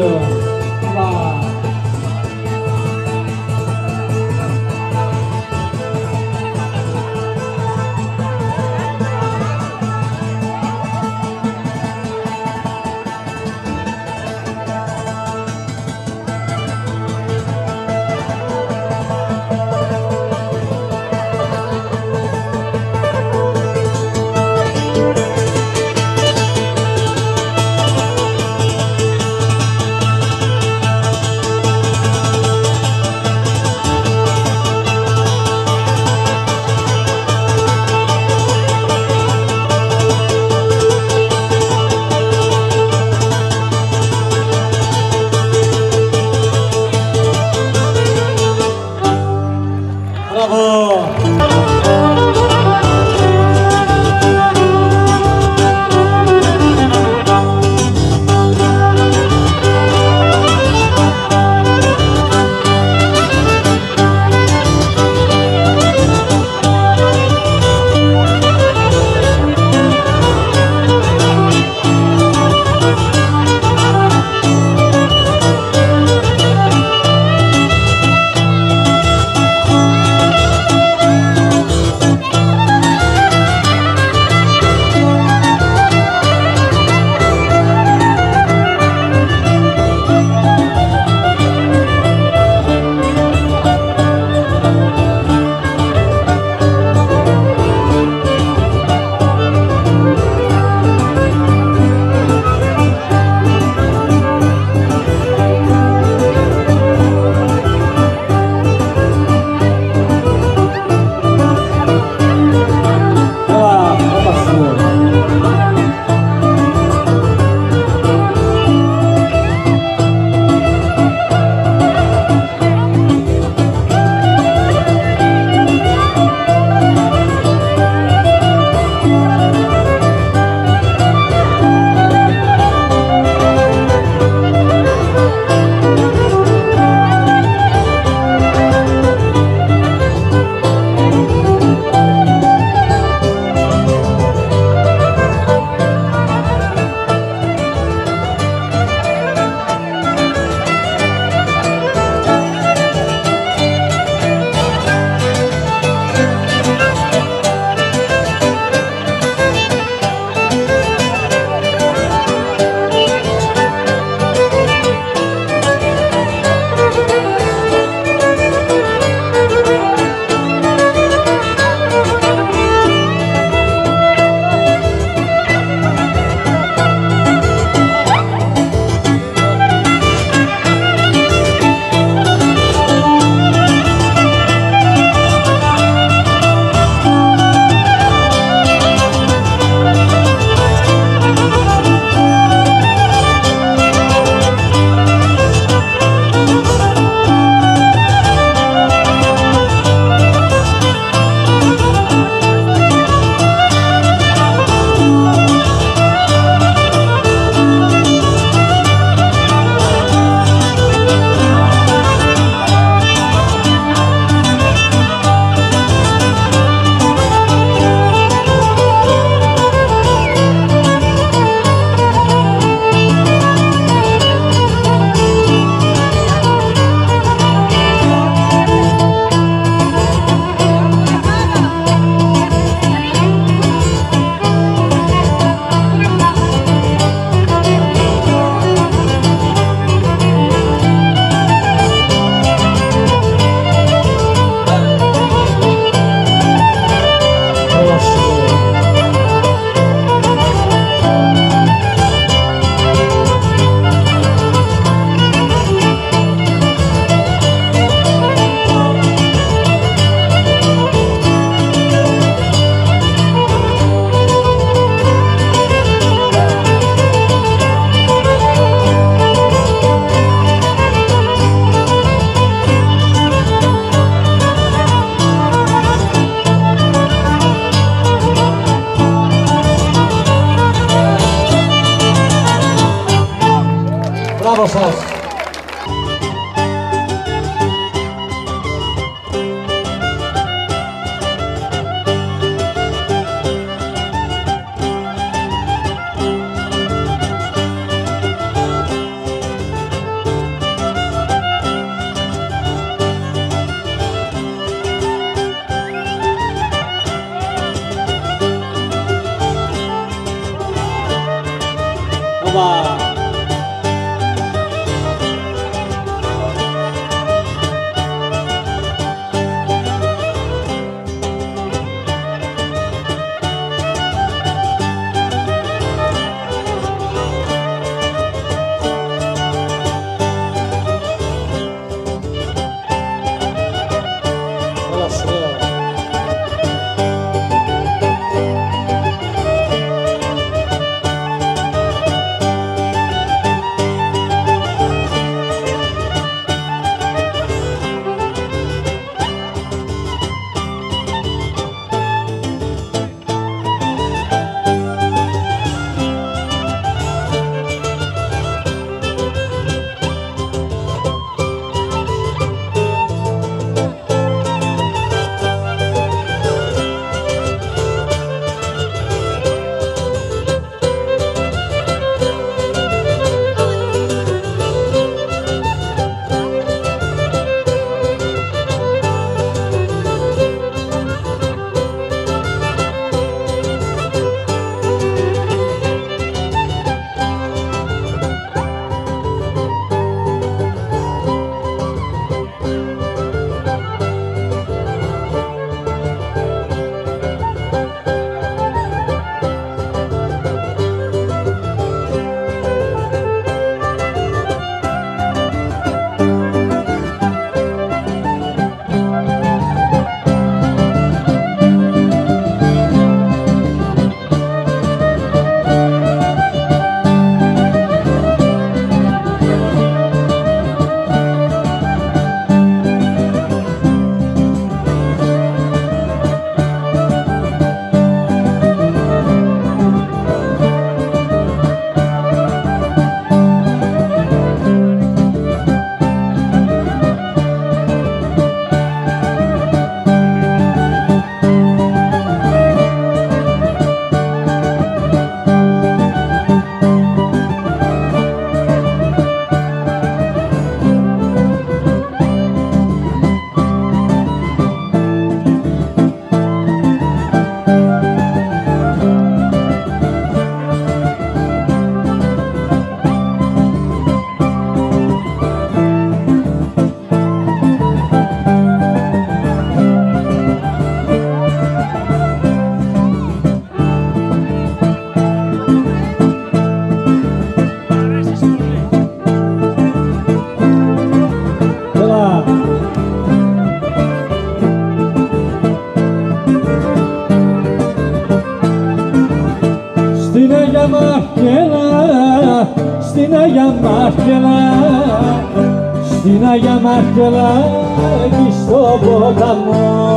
Μπράβο σας. στην Αγία Μάρκελα, στην Αγία Μάρκελα εκεί στο ποταμό.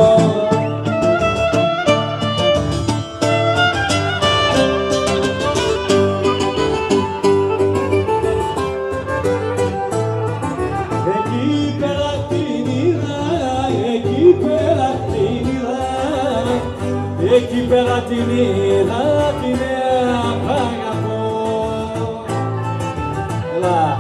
Εκεί πέρα την είδα, εκεί πέρα την είδα, εκεί πέρα την είδα, την αγαπώ. Έλα.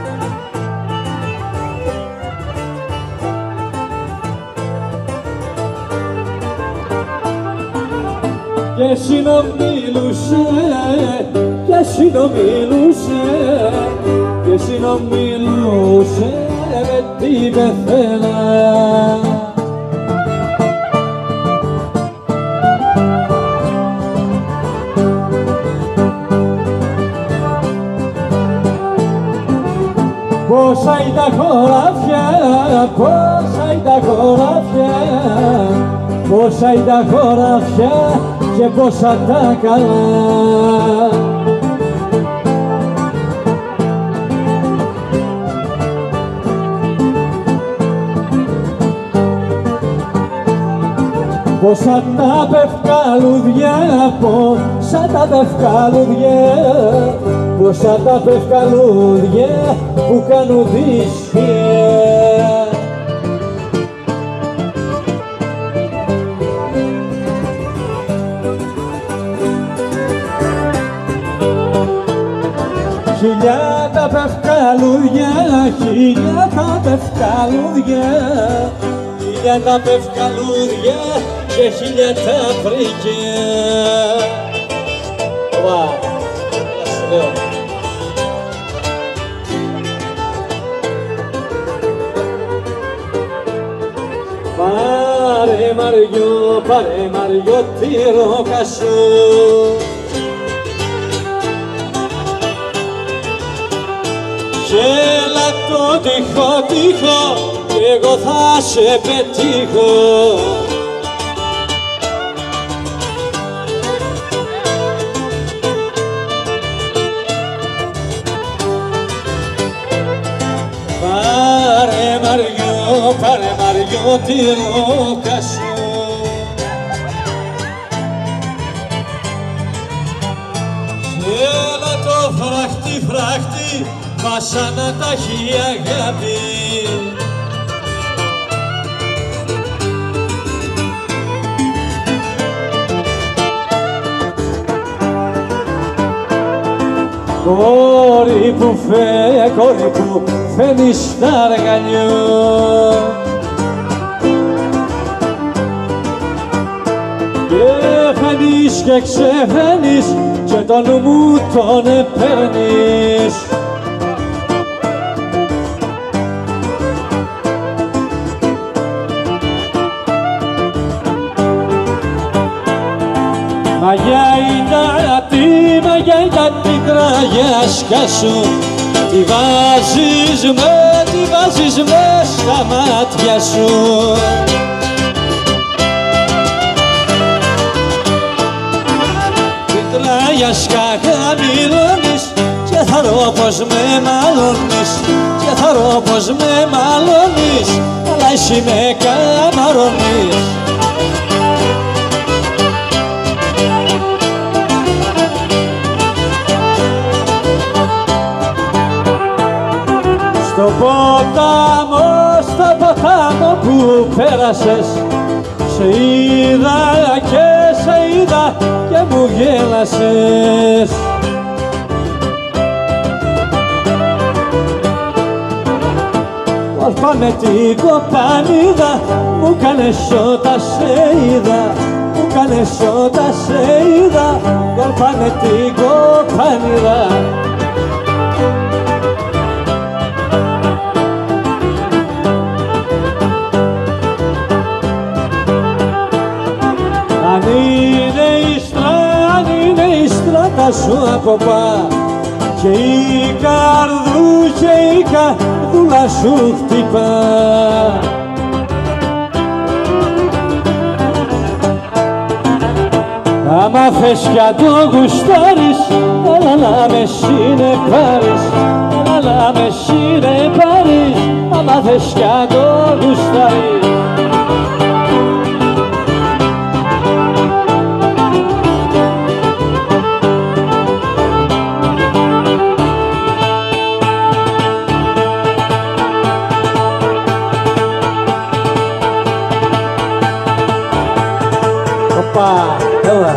Και συνομιλούσε, και συνομιλούσε, και συνομιλούσε με την πεθένα. Πόσα είναι τα χωράφια, πόσα είναι τα χωράφια, πόσα είναι τα χωράφια και πόσα τα καλά. Πόσα τα πευκαλούδια, πόσα τα πευκαλούδια, πόσα τα πευκαλούδια που κάνουν δυσχεία. Χιλιάτα πευκαλούδια, χιλιάτα πευκαλούδια, χιλιάτα πευκαλούδια και χιλιάτα πρίκια. Ωβα, έλα σου λέω. Πάρε Μαριό τη ρόκα σου, κι έλα το τείχο κι εγώ θα σε πετύχω. Πάρε Μαριό τη ρόκα σου, έλα το φράχτη, βασάνα τα έχει αγάπη. Κόρη που φαίνεις στα αργανιό και φαίνεις και ξεφαίνεις και το νου μου τον επέρνεις. Μαγιά για την τραγιάσκα σου, τη βάζεις μες στα μάτια σου. Την τραγιάσκα χαμηλώνεις και θα ρω πως με μαλώνεις, και θα ρω πως με μαλώνεις, αλλά εσύ με καμαρώνεις. Στο ποτάμο που πέρασες, σε είδα και μου γέλασες. Όρπα με την κοπανίδα, μου κάνες όταν σε είδα, μου κάνες όταν σε είδα, όρπα με την κοπανίδα. Αν είναι η στράτα σου αποπά και η καρδούλα σου χτυπά, άμα θες κι αν το γουστάρεις, έλα να με συνεπάρεις, έλα να με συνεπάρεις, άμα θες κι αν το γουστάρεις. Οπα, έλα.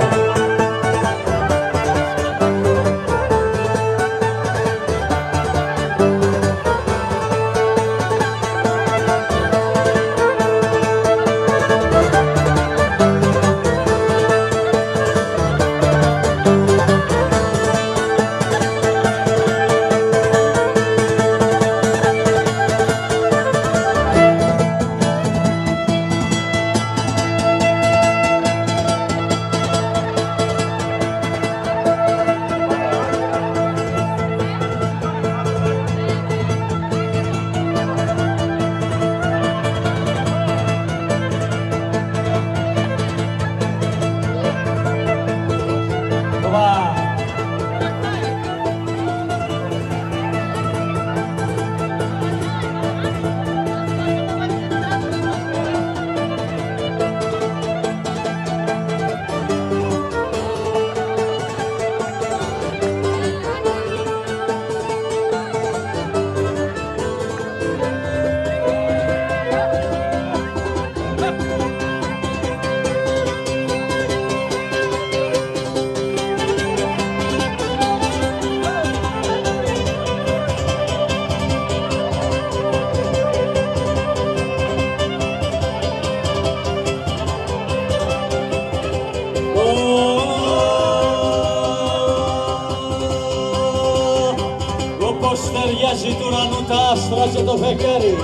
Ταιριάζει του ουρανού τα άστρα και το φεγγάρι.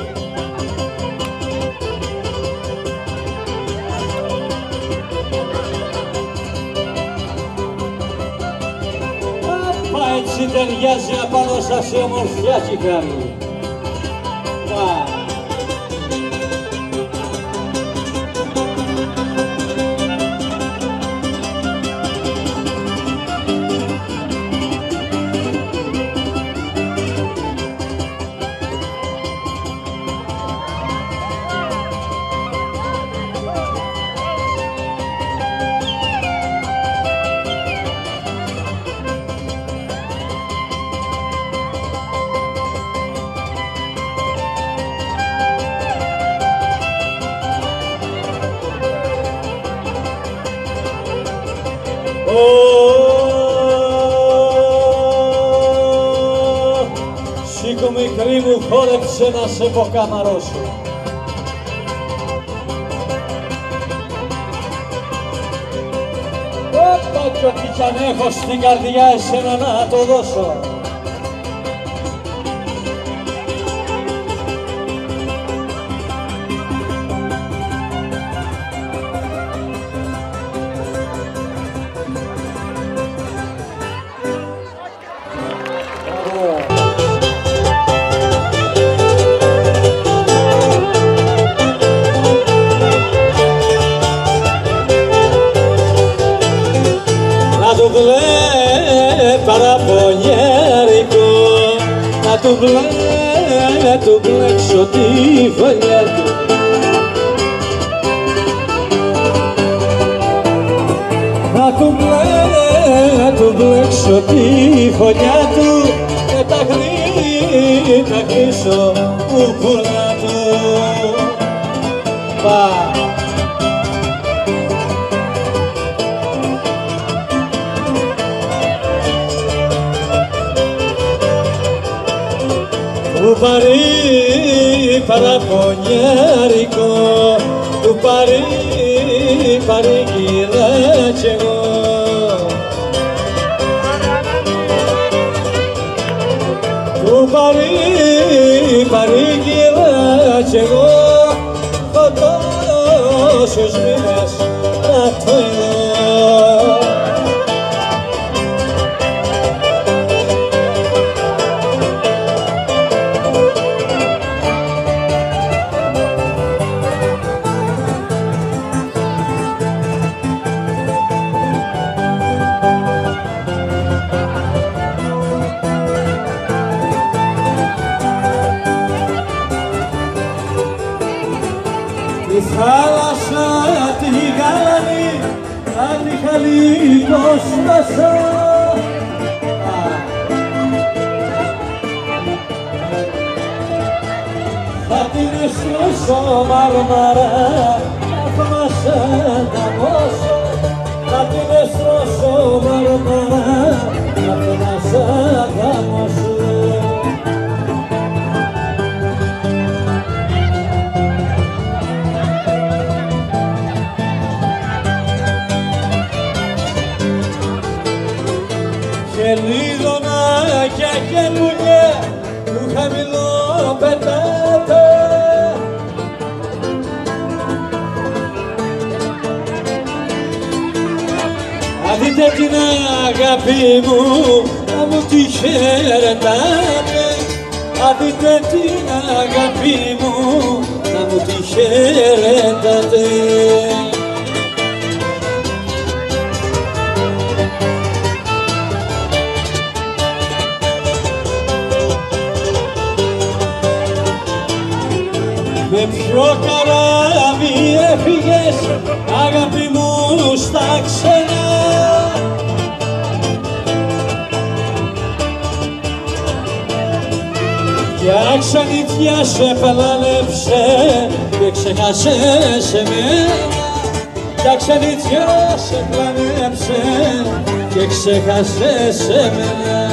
Απα έτσι ταιριάζει απάνω σας η ομορφιά κι η χάρη. Σήκω μικρή μου, χόρεψε να σε ποκαμαρώσω. Όπα κι ό,τι κι αν έχω στην καρδιά εσένα να το δώσω. Παραπονιάρικο, να του μπλέξω τη φωλιά του. Να του μπλέξω τη φωλιά του και τα χρήσω κουκουλά του. Του πάρει παραπονιάρικο, του πάρει παρήγγυλα κι εγώ. Του πάρει παρήγγυλα κι εγώ, έχω τόσους μήνες να το είδω. θάλασσα τη γαλανή, να τη χαλικοστάσω. Θα την εστρώσω μαρμαρά, θα μας ανταμώσω. Θα την εστρώσω μαρμαρά, θα μας ανταμώσω. Χελίδωνα και πουλιά του χαμηλό πετάτε. Να δείτε την αγάπη μου, να μου τη χαιρετάτε. Να δείτε την αγάπη μου, να μου τη χαιρετάτε. Με ποιο καράβι έφυγες, αγάπη μου, στα ξένα. Ποια ξενιτιά σε πλάνεψε και ξεχάσες εμένα. Ποια ξενιτιά σε πλάνεψε και ξεχάσες εμένα.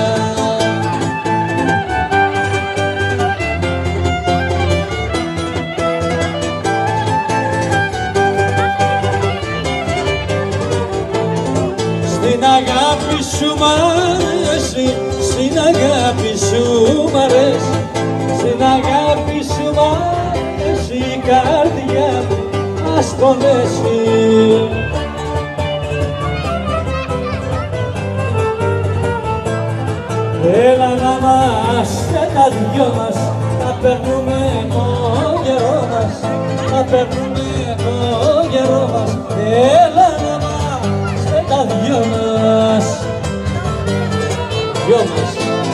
Στην αγάπη σου μ' αρέσει, στην αγάπη σου μ' αρέσει, στην αγάπη σου μ' αρέσει η καρδιά μου, ας το λέσει. Έλα να είμαστε τα δυο μας, να περνούμε το καιρό μας, να περνούμε το καιρό μας. Έλα να είμαστε τα δυο μας, δυο μας.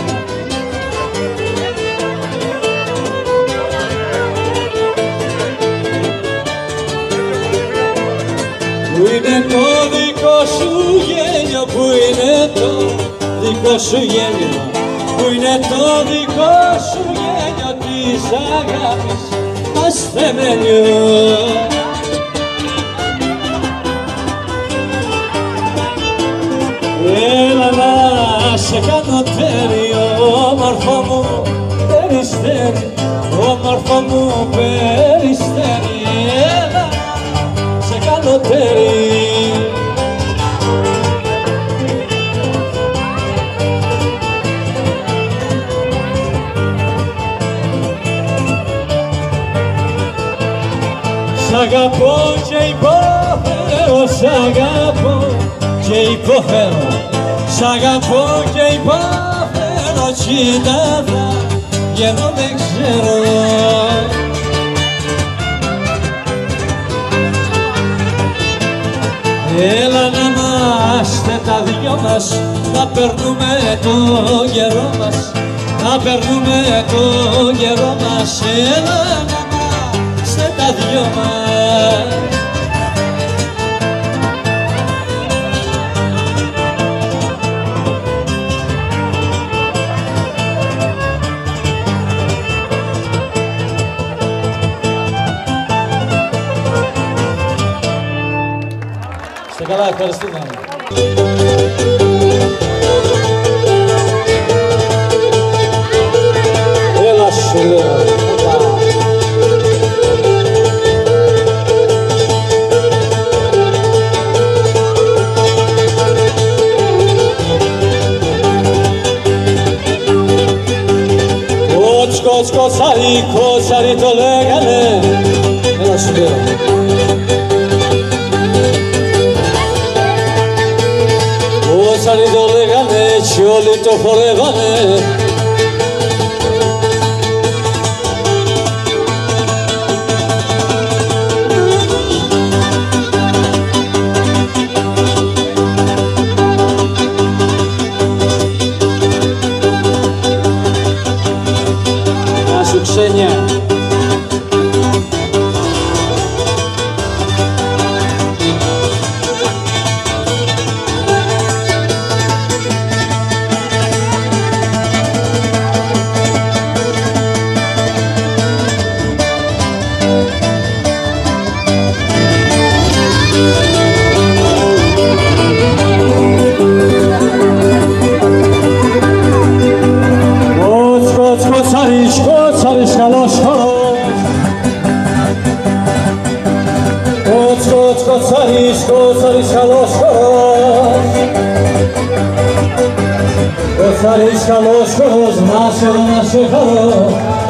Πού είναι το δικό σου γέλιο, πού είναι το δικό σου γέλιο, πού είναι το δικό σου γέλιο της αγάπης μας θεμέλιο. Έλα να σε κάνω τέρι, όμορφο μου περιστέρι, όμορφο μου περιστέρι. Έλα να σε κάνω τέρι. Σ' αγαπώ και υποφέρω, σ' αγαπώ και υποφέρω, σ' αγαπώ και υποφέρω, κοίτα θα βγαίνω δεν ξέρω. Έλα να είμαστε τα δυο μας, να περνούμε το καιρό μας, να περνούμε το καιρό μας. Έλα να είμαστε τα δυο μας. Είστε καλά, ευχαριστούμε. Έλα σου λέω. Κοτσάρι, κοτσάρι το λέγανε. Έλα σου λέω. Κοτσάρι το λέγανε κι όλοι το χορεύανε. Να σου ξένια. καλός χορός, να σε δω να σε χαρώ.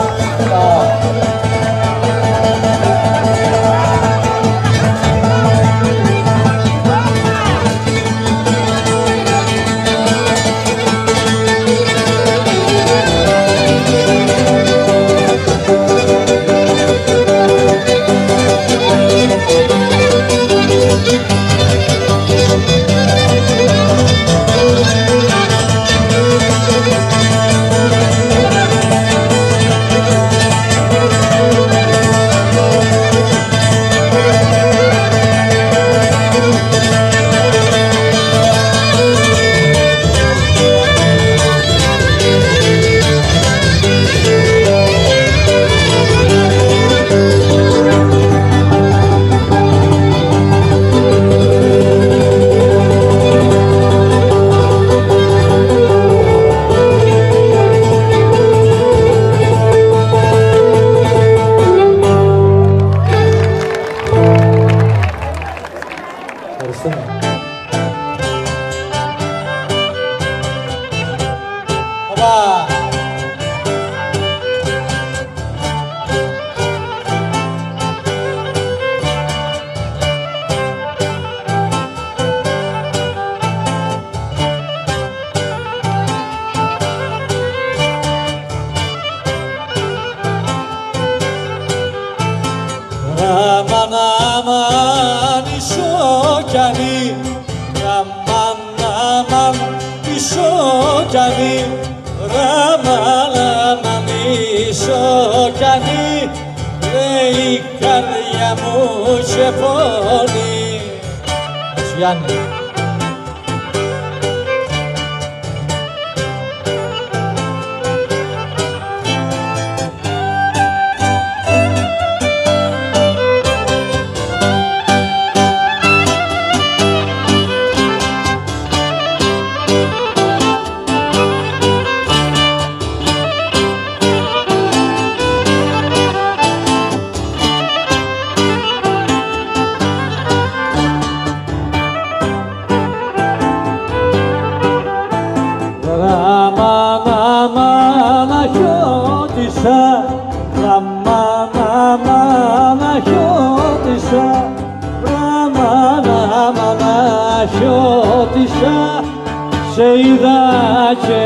Σε είδα και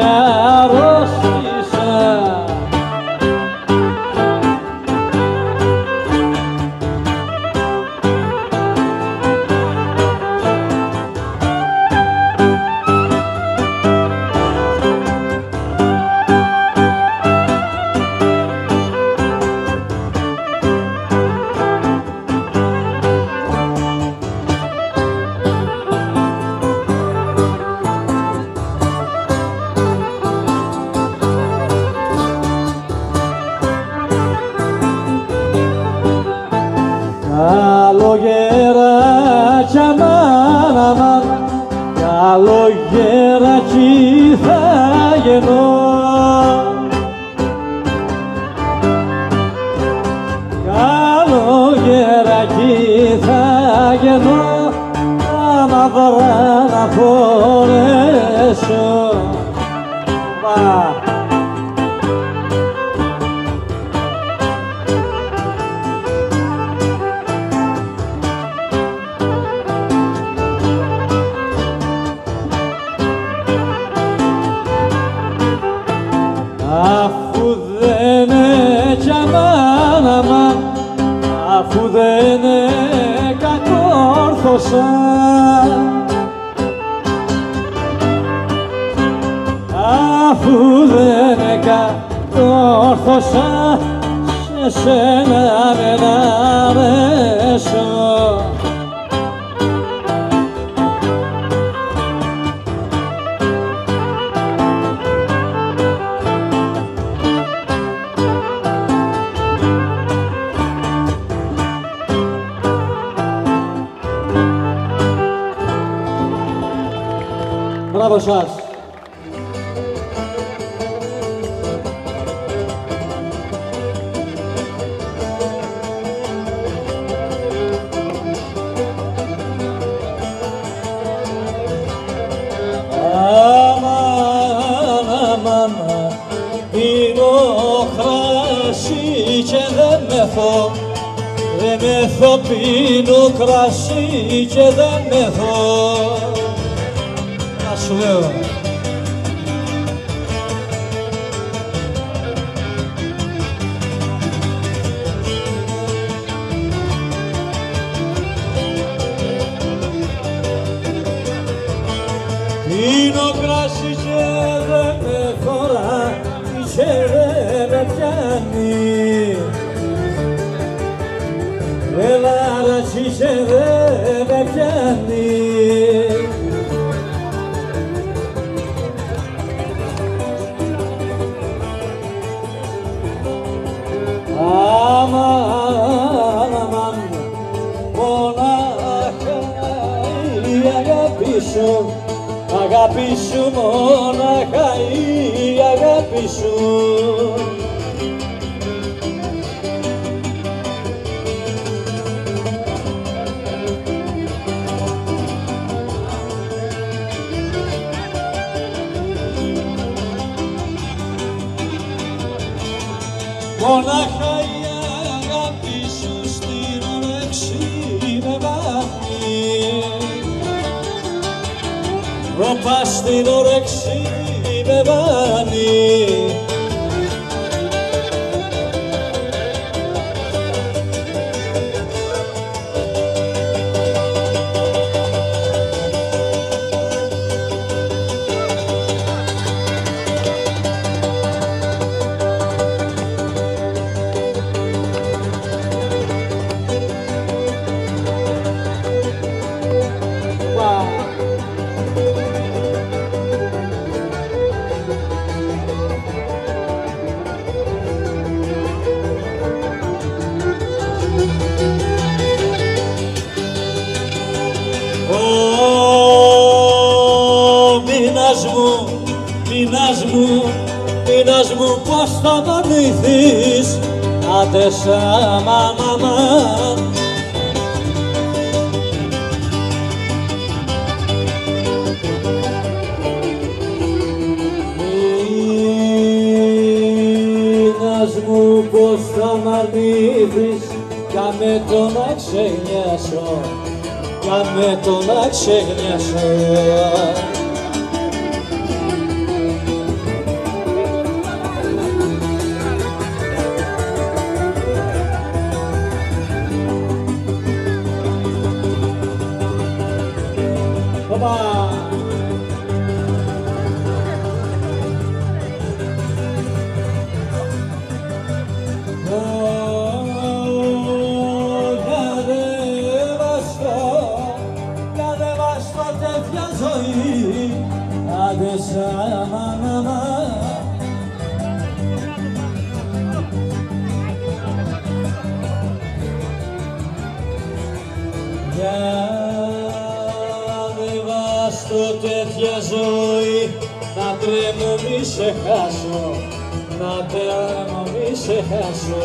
αρρώστησα. Καλογεράκι θα γεννώ, καλογεράκι θα γεννώ, αναδρά να φορέσω. Αφού δεν έκανα αφού δεν κατόρθωσα, αφού δεν κατόρθωσα, σε σένα δεν αρέσω. Μπράβο σας. Αμάν, αμάν, δεν μεθώ, πίνω κρασί και δεν μεθώ. Να σου λέω. Πίνω κρασί και δεν με χωρά και δεν με πιάνει. Ελάραση και δεν με πιάνει. Αμάν, μονάχα η αγάπη σου, αγάπη σου, μονάχα η αγάπη σου. Μονάχα η αγάπη σου στην όρεξη με βάφει. Όπα στην όρεξη με βάνει. Μήνας μου πως θα μ' αρνηθείς, άντε σαν μαμά. Μήνας μου πως θα μ' αρνηθείς, κάμε το να ξενιάσω, κάμε το να ξενιάσω. Τέτοια ζωή, να τρέμω μη σε χάσω, να τρέμω μη σε χάσω.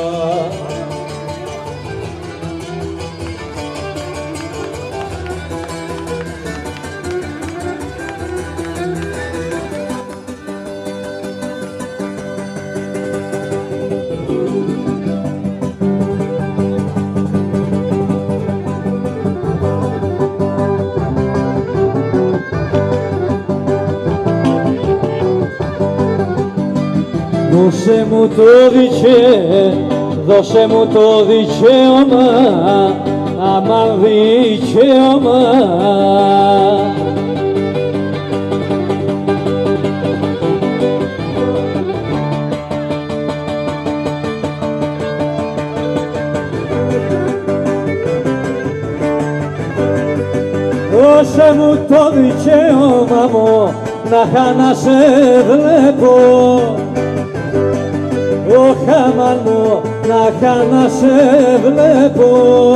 Δώσε μου το δικαίωμα, άμα δικαίωμα. Δώσε μου το δικαίωμα μου, να σε βλέπω. Ο χάμαν μου, να σε βλέπω.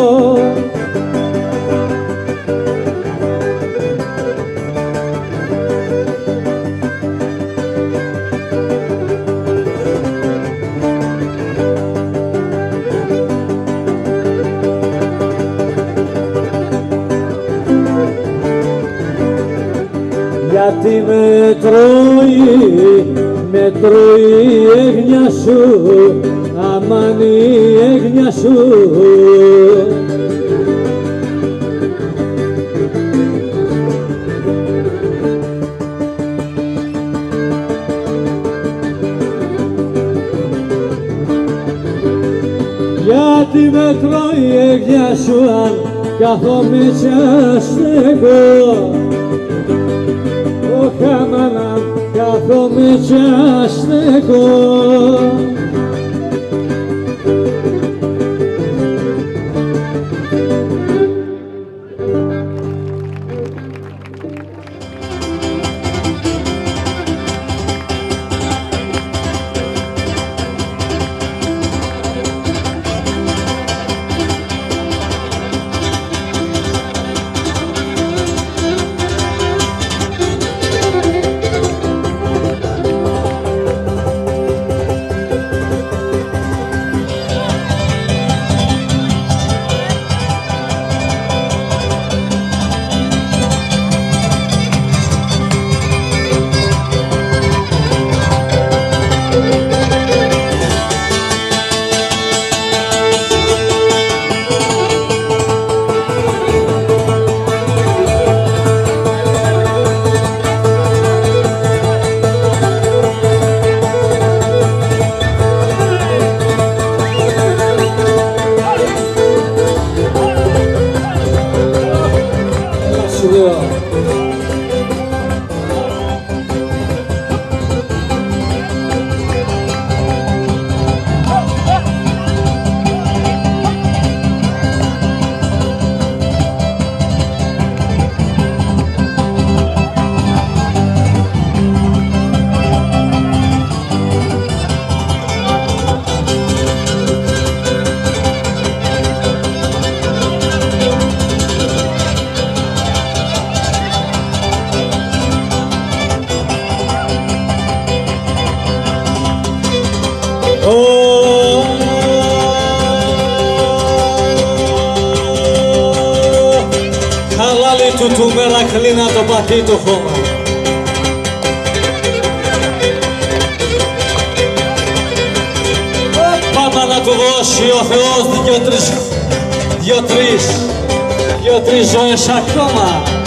Γιατί με τρώει η έγνοια σου, αμάν η έγνοια σου. Γιατί με τρώει η έγνοια σου αν κάθομαι κι αστεγώ. Όχι αμάν αν κάθομαι κι αστεγώ. Χαλάλι του Μερακλή να το πατεί το χώμα. Πάμε να του δώσει ο Θεός δυο-τρεις ζωές ακόμα.